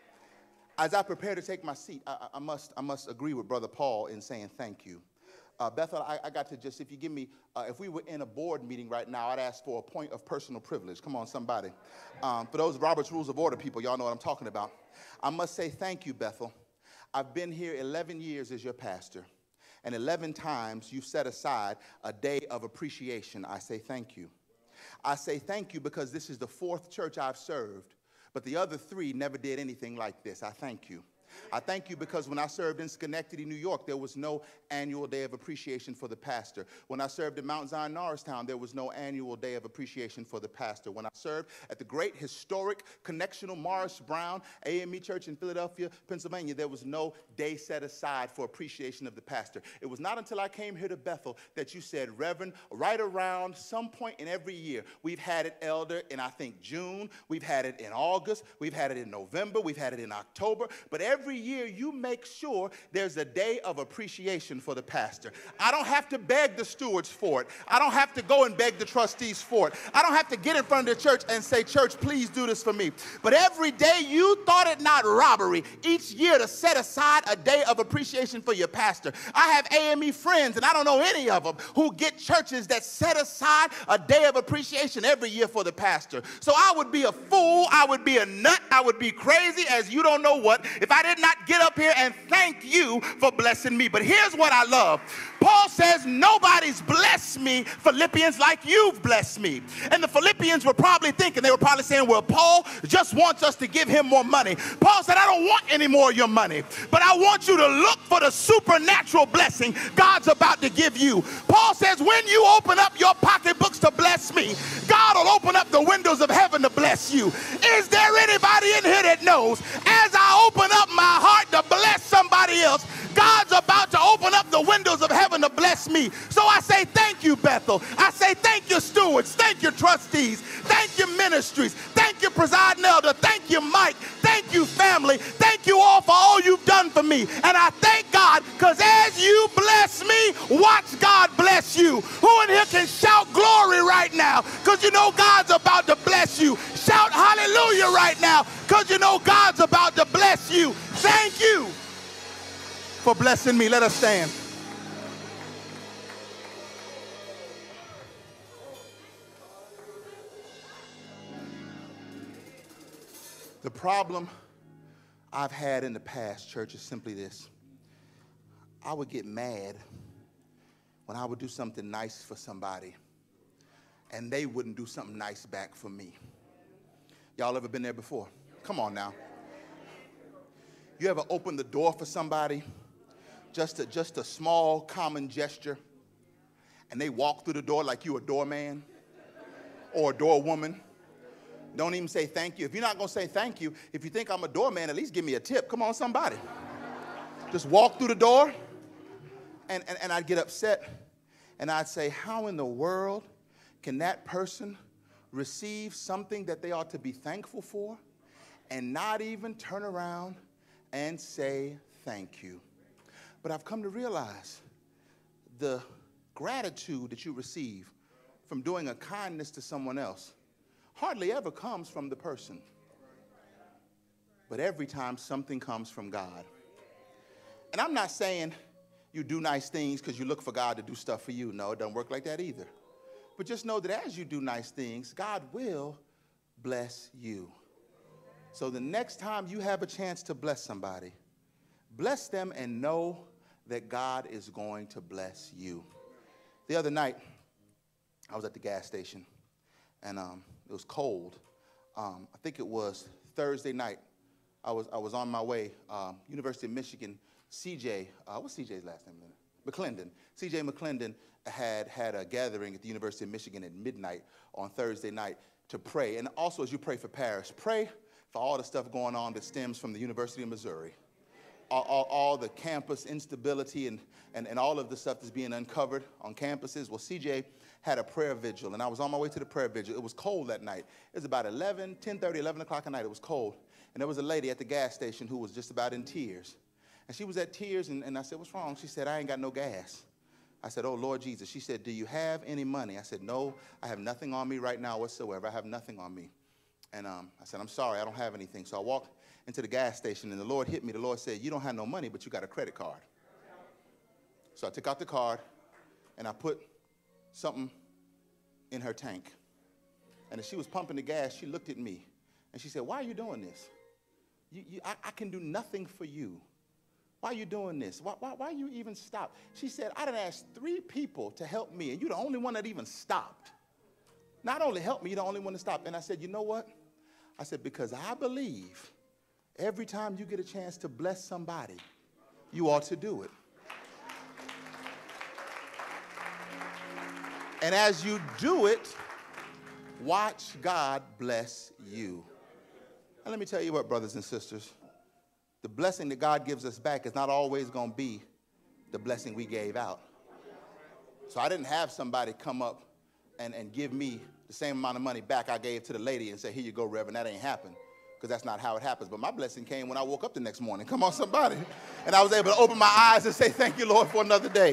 As I prepare to take my seat, I must agree with Brother Paul in saying thank you. Bethel, I got to just, if you give me, if we were in a board meeting right now, I'd ask for a point of personal privilege. Come on, somebody. For those Robert's Rules of Order people, y'all know what I'm talking about. I must say thank you, Bethel. I've been here 11 years as your pastor, and 11 times you've set aside a day of appreciation. I say thank you. I say thank you because this is the 4th church I've served, but the other 3 never did anything like this. I thank you. I thank you because when I served in Schenectady, New York, there was no annual day of appreciation for the pastor. When I served in Mount Zion, Norristown, there was no annual day of appreciation for the pastor. When I served at the great historic connectional Morris Brown AME Church in Philadelphia, Pennsylvania, there was no day set aside for appreciation of the pastor. It was not until I came here to Bethel that you said, Reverend, right around some point in every year, we've had it, Elder, in I think June, we've had it in August, we've had it in November, we've had it in October, but every year you make sure there's a day of appreciation for the pastor. I don't have to beg the stewards for it. I don't have to go and beg the trustees for it. I don't have to get in front of the church and say, church, please do this for me. But every day you thought it not robbery each year to set aside a day of appreciation for your pastor. I have AME friends, and I don't know any of them, who get churches that set aside a day of appreciation every year for the pastor. So I would be a fool, I would be a nut, I would be crazy as you don't know what if I did not get up here and thank you for blessing me. But here's what I love. Paul says, nobody's blessed me, Philippians, like you've blessed me. And the Philippians were probably thinking, they were probably saying, well, Paul just wants us to give him more money. Paul said, I don't want any more of your money, but I want you to look for the supernatural blessing God's about to give you. Paul says, when you open up your pocketbooks to bless me, God will open up the windows of heaven to bless you. Is there anybody in here that knows, as I open up my heart to bless somebody else, God's about to open up the windows of heaven to bless me? So I say thank you, Bethel. I say thank you, stewards. Thank you, trustees. Thank you, ministries. Thank you, presiding elder. Thank you, Mike. Thank you, family. Thank you all for all you've done for me. And I thank God, because as you bless me, watch God bless you. Who in here can shout glory right now? Because you know God's about to bless you. Shout hallelujah right now, because you know God's about to bless you. Thank you for blessing me. Let us stand. The problem I've had in the past, church, is simply this. I would get mad when I would do something nice for somebody and they wouldn't do something nice back for me. Y'all ever been there before? Come on now. You ever opened the door for somebody, just a small common gesture, and they walk through the door like you a doorman or a doorwoman? Don't even say thank you. If you're not going to say thank you, if you think I'm a doorman, at least give me a tip. Come on, somebody. Just walk through the door, and I'd get upset, and I'd say, how in the world can that person receive something that they ought to be thankful for and not even turn around and say thank you? But I've come to realize the gratitude that you receive from doing a kindness to someone else hardly ever comes from the person, but every time something comes from God. And I'm not saying you do nice things because you look for God to do stuff for you. No, it doesn't work like that either. But just know that as you do nice things, God will bless you. So the next time you have a chance to bless somebody, bless them and know that God is going to bless you. The other night, I was at the gas station, and it was cold. I think it was Thursday night. I was on my way, University of Michigan, CJ, what's CJ's last name? McClendon. CJ McClendon had a gathering at the University of Michigan at midnight on Thursday night to pray. And also, as you pray for Paris, pray for all the stuff going on that stems from the University of Missouri. All the campus instability and all of the stuff that's being uncovered on campuses. Well, CJ had a prayer vigil, and I was on my way to the prayer vigil. It was cold that night. It was about 10:30, 11 o'clock at night. It was cold. And there was a lady at the gas station who was just about in tears. And she was at tears, and I said, what's wrong? She said, I ain't got no gas. I said, oh, Lord Jesus. She said, do you have any money? I said, no, I have nothing on me right now whatsoever. I have nothing on me. And I said, I'm sorry, I don't have anything. So I walked into the gas station, and the Lord hit me. The Lord said, you don't have no money, but you got a credit card. So I took out the card, and I put something in her tank. And as she was pumping the gas, she looked at me, and she said, why are you doing this? I can do nothing for you. Why are you doing this? Why you even stop? She said, I done asked 3 people to help me, and you're the only one that even stopped. Not only help me, you're the only one to stop. And I said, you know what? I said, because I believe every time you get a chance to bless somebody, you ought to do it. And as you do it, watch God bless you. And let me tell you what, brothers and sisters, the blessing that God gives us back is not always going to be the blessing we gave out. So I didn't have somebody come up and give me the same amount of money back I gave to the lady and say, here you go, Reverend. That ain't happened, because that's not how it happens. But my blessing came when I woke up the next morning. Come on, somebody. And I was able to open my eyes and say, thank you, Lord, for another day.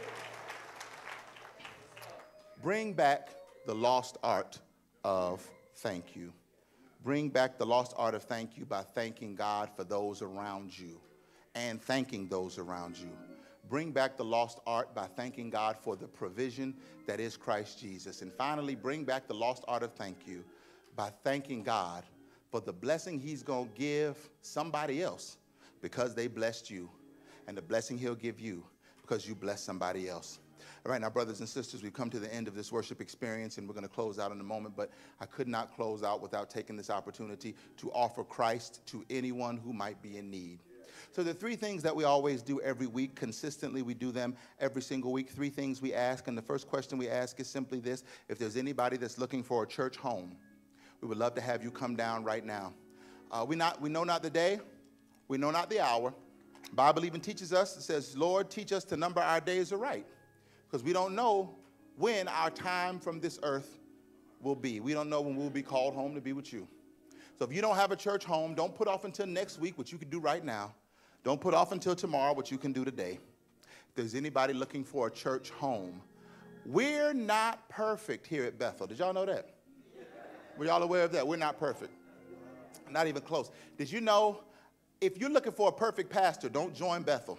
Bring back the lost art of thank you. Bring back the lost art of thank you by thanking God for those around you and thanking those around you. Bring back the lost art by thanking God for the provision that is Christ Jesus. And finally, bring back the lost art of thank you by thanking God for the blessing he's going to give somebody else because they blessed you, and the blessing he'll give you because you blessed somebody else. All right, now, brothers and sisters, we've come to the end of this worship experience, and we're going to close out in a moment, but I could not close out without taking this opportunity to offer Christ to anyone who might be in need. So the 3 things that we always do every week, consistently we do them every single week, 3 things we ask, and the first question we ask is simply this: if there's anybody that's looking for a church home, we would love to have you come down right now. We know not the day, we know not the hour. The Bible even teaches us, it says, Lord, teach us to number our days aright. Because we don't know when our time from this earth will be. We don't know when we'll be called home to be with you. So if you don't have a church home, don't put off until next week what you can do right now. Don't put off until tomorrow what you can do today. If there's anybody looking for a church home, we're not perfect here at Bethel. Did y'all know that? Were y'all aware of that? We're not perfect. Not even close. Did you know if you're looking for a perfect pastor, don't join Bethel.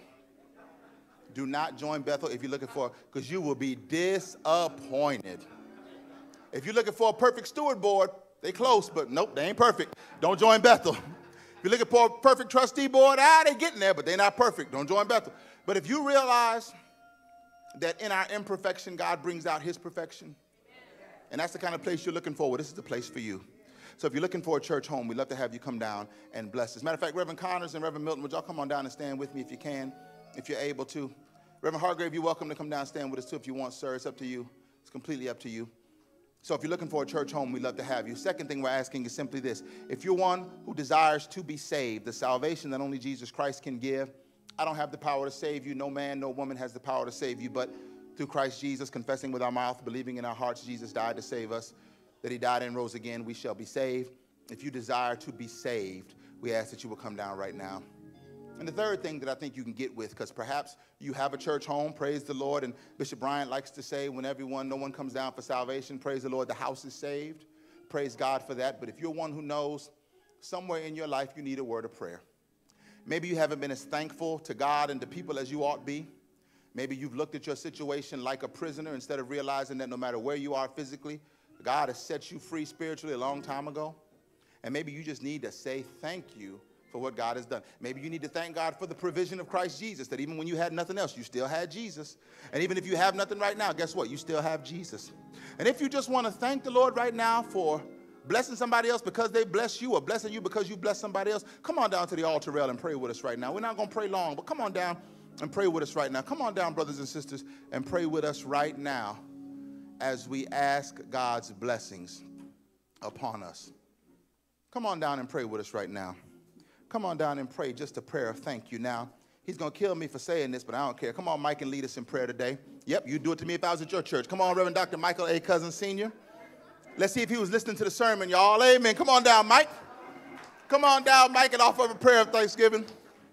Do not join Bethel if you're looking for, because you will be disappointed. If you're looking for a perfect steward board, they close, but nope, they ain't perfect. Don't join Bethel. If you're looking for a perfect trustee board, they getting there, but they're not perfect. Don't join Bethel. But if you realize that in our imperfection, God brings out his perfection, and that's the kind of place you're looking for, well, this is the place for you. So if you're looking for a church home, we'd love to have you come down and bless us. As a matter of fact, Reverend Connors and Reverend Milton, would y'all come on down and stand with me if you can, if you're able to. Reverend Hargrave, you're welcome to come down and stand with us too if you want, sir. It's up to you. It's completely up to you. So if you're looking for a church home, we'd love to have you. Second thing we're asking is simply this: if you're one who desires to be saved, the salvation that only Jesus Christ can give, I don't have the power to save you. No man, no woman has the power to save you, but through Christ Jesus, confessing with our mouth, believing in our hearts Jesus died to save us, that he died and rose again, we shall be saved. If you desire to be saved, we ask that you will come down right now. And the third thing that I think you can get with, because perhaps you have a church home, praise the Lord, and Bishop Bryant likes to say when no one comes down for salvation, praise the Lord, the house is saved. Praise God for that. But if you're one who knows somewhere in your life you need a word of prayer, maybe you haven't been as thankful to God and to people as you ought be. Maybe you've looked at your situation like a prisoner instead of realizing that no matter where you are physically, God has set you free spiritually a long time ago. And maybe you just need to say thank you for what God has done. Maybe you need to thank God for the provision of Christ Jesus, that even when you had nothing else, you still had Jesus. And even if you have nothing right now, guess what? You still have Jesus. And if you just want to thank the Lord right now for blessing somebody else because they bless you, or blessing you because you bless somebody else, come on down to the altar rail and pray with us right now. We're not going to pray long, but come on down and pray with us right now. Come on down, brothers and sisters, and pray with us right now as we ask God's blessings upon us. Come on down and pray with us right now. Come on down and pray just a prayer of thank you. Now, he's going to kill me for saying this, but I don't care. Come on, Mike, and lead us in prayer today. Yep, you'd do it to me if I was at your church. Come on, Reverend Dr. Michael A. Cousins, Sr. Let's see if he was listening to the sermon, y'all. Amen. Come on down, Mike. Come on down, Mike, and offer up a prayer of thanksgiving.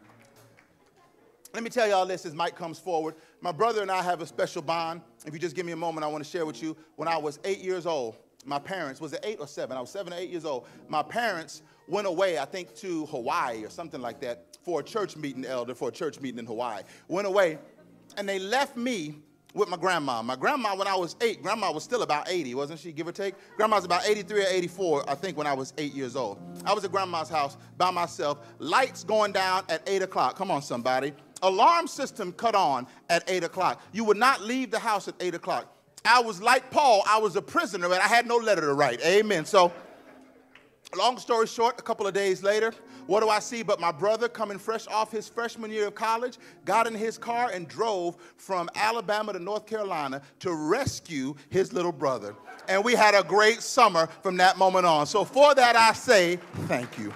Let me tell y'all this as Mike comes forward. My brother and I have a special bond. If you just give me a moment, I want to share with you. When I was 8 years old, my parents, was it 8 or 7? I was 7 or 8 years old. My parents went away, I think, to Hawaii or something like that for a church meeting, for a church meeting in Hawaii. Went away, and they left me with my grandma. My grandma, when I was 8, grandma was still about 80, wasn't she, give or take? Grandma was about 83 or 84, I think, when I was 8 years old. I was at grandma's house by myself, lights going down at 8 o'clock. Come on, somebody. Alarm system cut on at 8 o'clock. You would not leave the house at 8 o'clock. I was like Paul. I was a prisoner, but I had no letter to write. Amen. So, long story short, a couple of days later, what do I see but my brother coming fresh off his freshman year of college, got in his car and drove from Alabama to North Carolina to rescue his little brother. And we had a great summer from that moment on. So for that, I say thank you.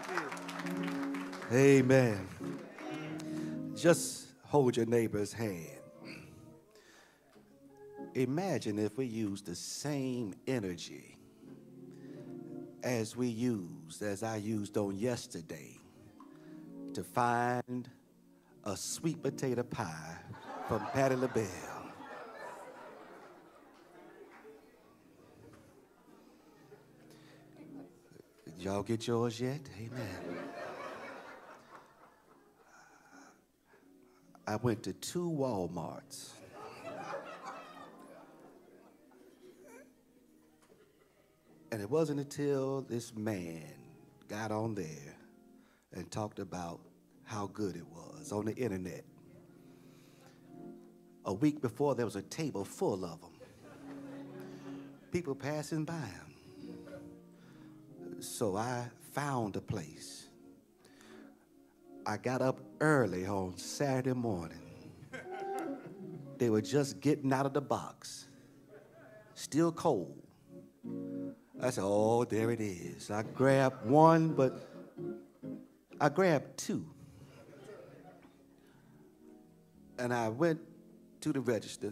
Amen. Just hold your neighbor's hand. Imagine if we used the same energy as I used on yesterday to find a sweet potato pie from Patti LaBelle. Did y'all get yours yet? Amen. I went to 2 Walmarts. And it wasn't until this man got on there and talked about how good it was on the internet. A week before, there was a table full of them. People passing by him. So I found a place. I got up early on Saturday morning. They were just getting out of the box, still cold. I said, oh, there it is. I grabbed one, but I grabbed 2. And I went to the register,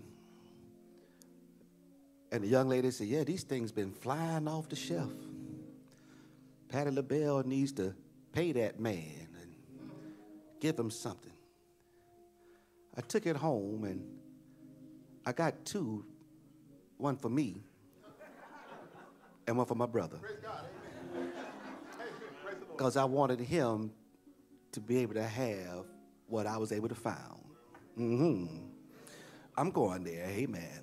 and the young lady said, yeah, these things been flying off the shelf. Patti LaBelle needs to pay that man and give him something. I took it home, and I got 2, one for me, and one for my brother. Because I wanted him to be able to have what I was able to find. I'm going there, amen.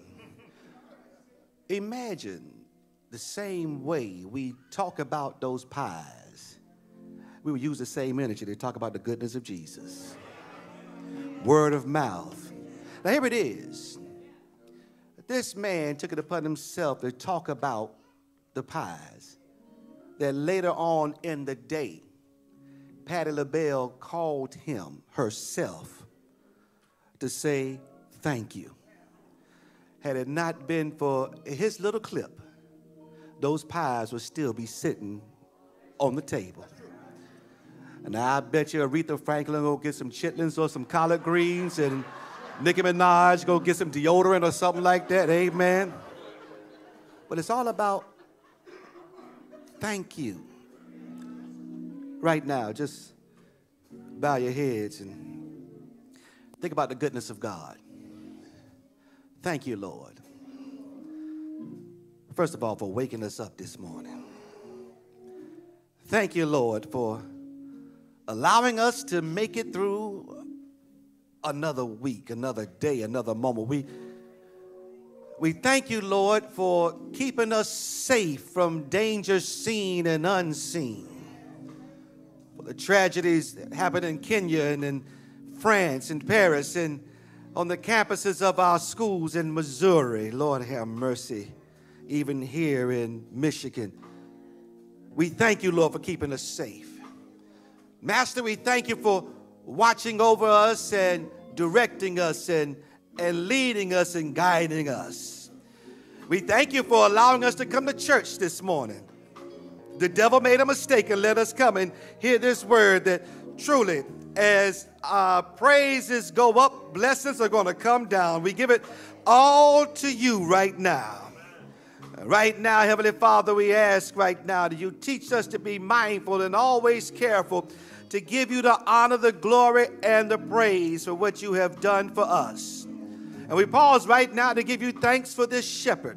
Imagine the same way we talk about those pies. We would use the same energy to talk about the goodness of Jesus. Word of mouth. Now here it is. This man took it upon himself to talk about the pies, that later on in the day, Patti LaBelle called him herself to say thank you. Had it not been for his little clip, those pies would still be sitting on the table. And I bet you Aretha Franklin will get some chitlins or some collard greens and Nicki Minaj, go get some deodorant or something like that, amen. But it's all about thank you. Right now, just bow your heads and think about the goodness of God. Thank you, Lord. First of all, for waking us up this morning. Thank you, Lord, for allowing us to make it through another week, another day, another moment. We thank you, Lord, for keeping us safe from danger seen and unseen. For the tragedies that happened in Kenya and in France and Paris and on the campuses of our schools in Missouri. Lord, have mercy. Even here in Michigan. We thank you, Lord, for keeping us safe. Master, we thank you for watching over us and directing us and leading us and guiding us. We thank you for allowing us to come to church this morning. The devil made a mistake and let us come and hear this word that truly, as our praises go up, blessings are going to come down. We give it all to you right now. Right now, Heavenly Father, we ask right now that you teach us to be mindful and always careful to give you the honor, the glory, and the praise for what you have done for us. And we pause right now to give you thanks for this shepherd,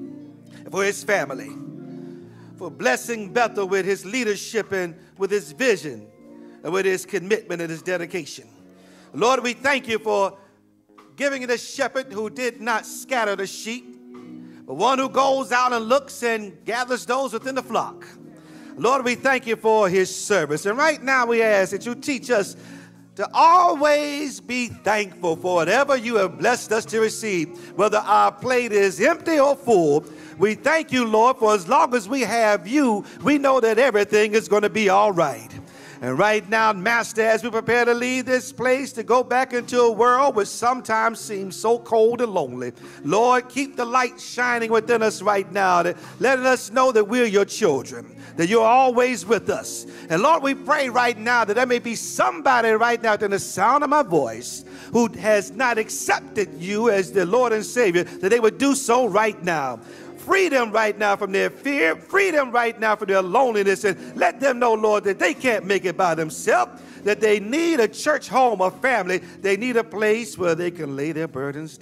for his family, for blessing Bethel with his leadership and with his vision and with his commitment and his dedication. Lord, we thank you for giving this shepherd who did not scatter the sheep, but one who goes out and looks and gathers those within the flock. Lord, we thank you for his service. And right now we ask that you teach us to always be thankful for whatever you have blessed us to receive, whether our plate is empty or full. We thank you, Lord, for as long as we have you, we know that everything is going to be all right. And right now, Master, as we prepare to leave this place to go back into a world which sometimes seems so cold and lonely, Lord, keep the light shining within us right now, letting us know that we're your children, that you're always with us. And Lord, we pray right now that there may be somebody right now in the sound of my voice who has not accepted you as their Lord and Savior, that they would do so right now. Free them right now from their fear. Free them right now from their loneliness. And let them know, Lord, that they can't make it by themselves, that they need a church home, a family. They need a place where they can lay their burdens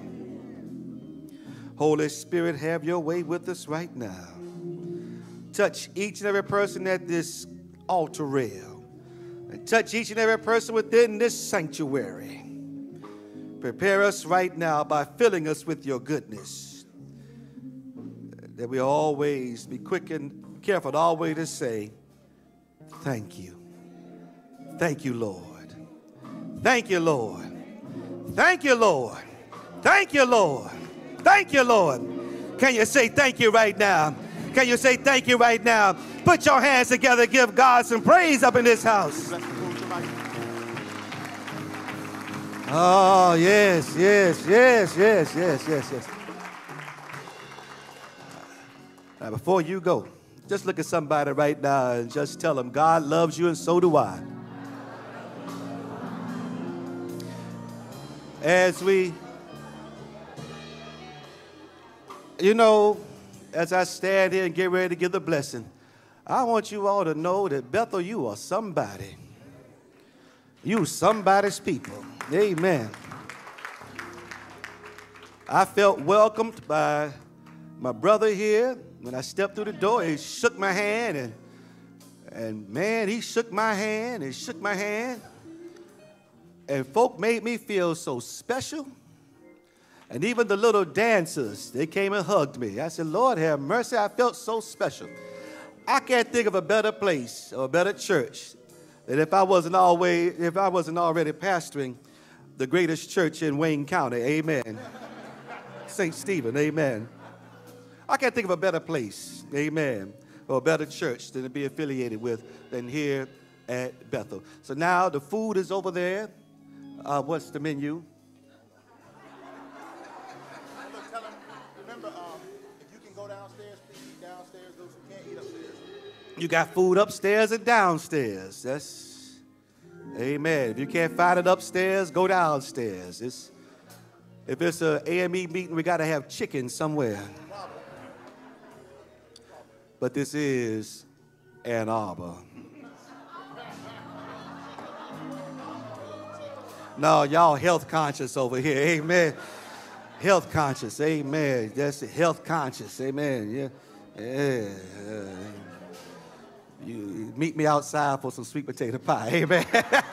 down. Holy Spirit, have your way with us right now. Touch each and every person at this altar rail. And touch each and every person within this sanctuary. Prepare us right now by filling us with your goodness, that we always be quick and careful to always to say, thank you. Thank you, Lord. Thank you, Lord. Thank you, Lord. Thank you, Lord. Thank you, Lord. Can you say thank you right now? Can you say thank you right now? Put your hands together. Give God some praise up in this house. Oh, yes, yes, yes, yes, yes, yes, yes. Now, before you go, just look at somebody right now and just tell them, God loves you and so do I. As we, as I stand here and get ready to give the blessing, I want you all to know that Bethel, you are somebody. You somebody's people. Amen. I felt welcomed by my brother here. When I stepped through the door, he shook my hand, and man, he shook my hand and shook my hand. And folk made me feel so special. And even the little dancers, they came and hugged me. I said, Lord, have mercy, I felt so special. I can't think of a better place or a better church than if I wasn't already pastoring the greatest church in Wayne County. Amen. St. Stephen, amen. I can't think of a better place, amen, or a better church than to be affiliated with than here at Bethel. So now the food is over there. What's the menu?
Tell them, remember, if you can go downstairs, please eat downstairs. Those who can't eat upstairs.
You got food upstairs and downstairs. Amen. If you can't find it upstairs, go downstairs. If it's an AME meeting, we got to have chicken somewhere. But this is Ann Arbor. No, y'all health conscious over here. Amen. Health conscious. Amen. That's it. Health conscious. Amen. Yeah. You meet me outside for some sweet potato pie. Amen.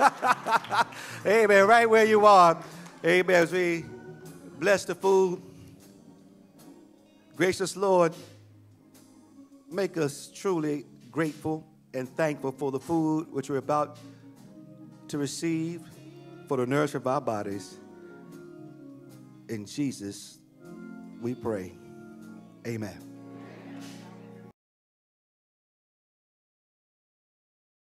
Amen. Right where you are. Amen. As we bless the food. Gracious Lord, make us truly grateful and thankful for the food which we're about to receive, for the nourishment of our bodies. In Jesus, we pray. Amen.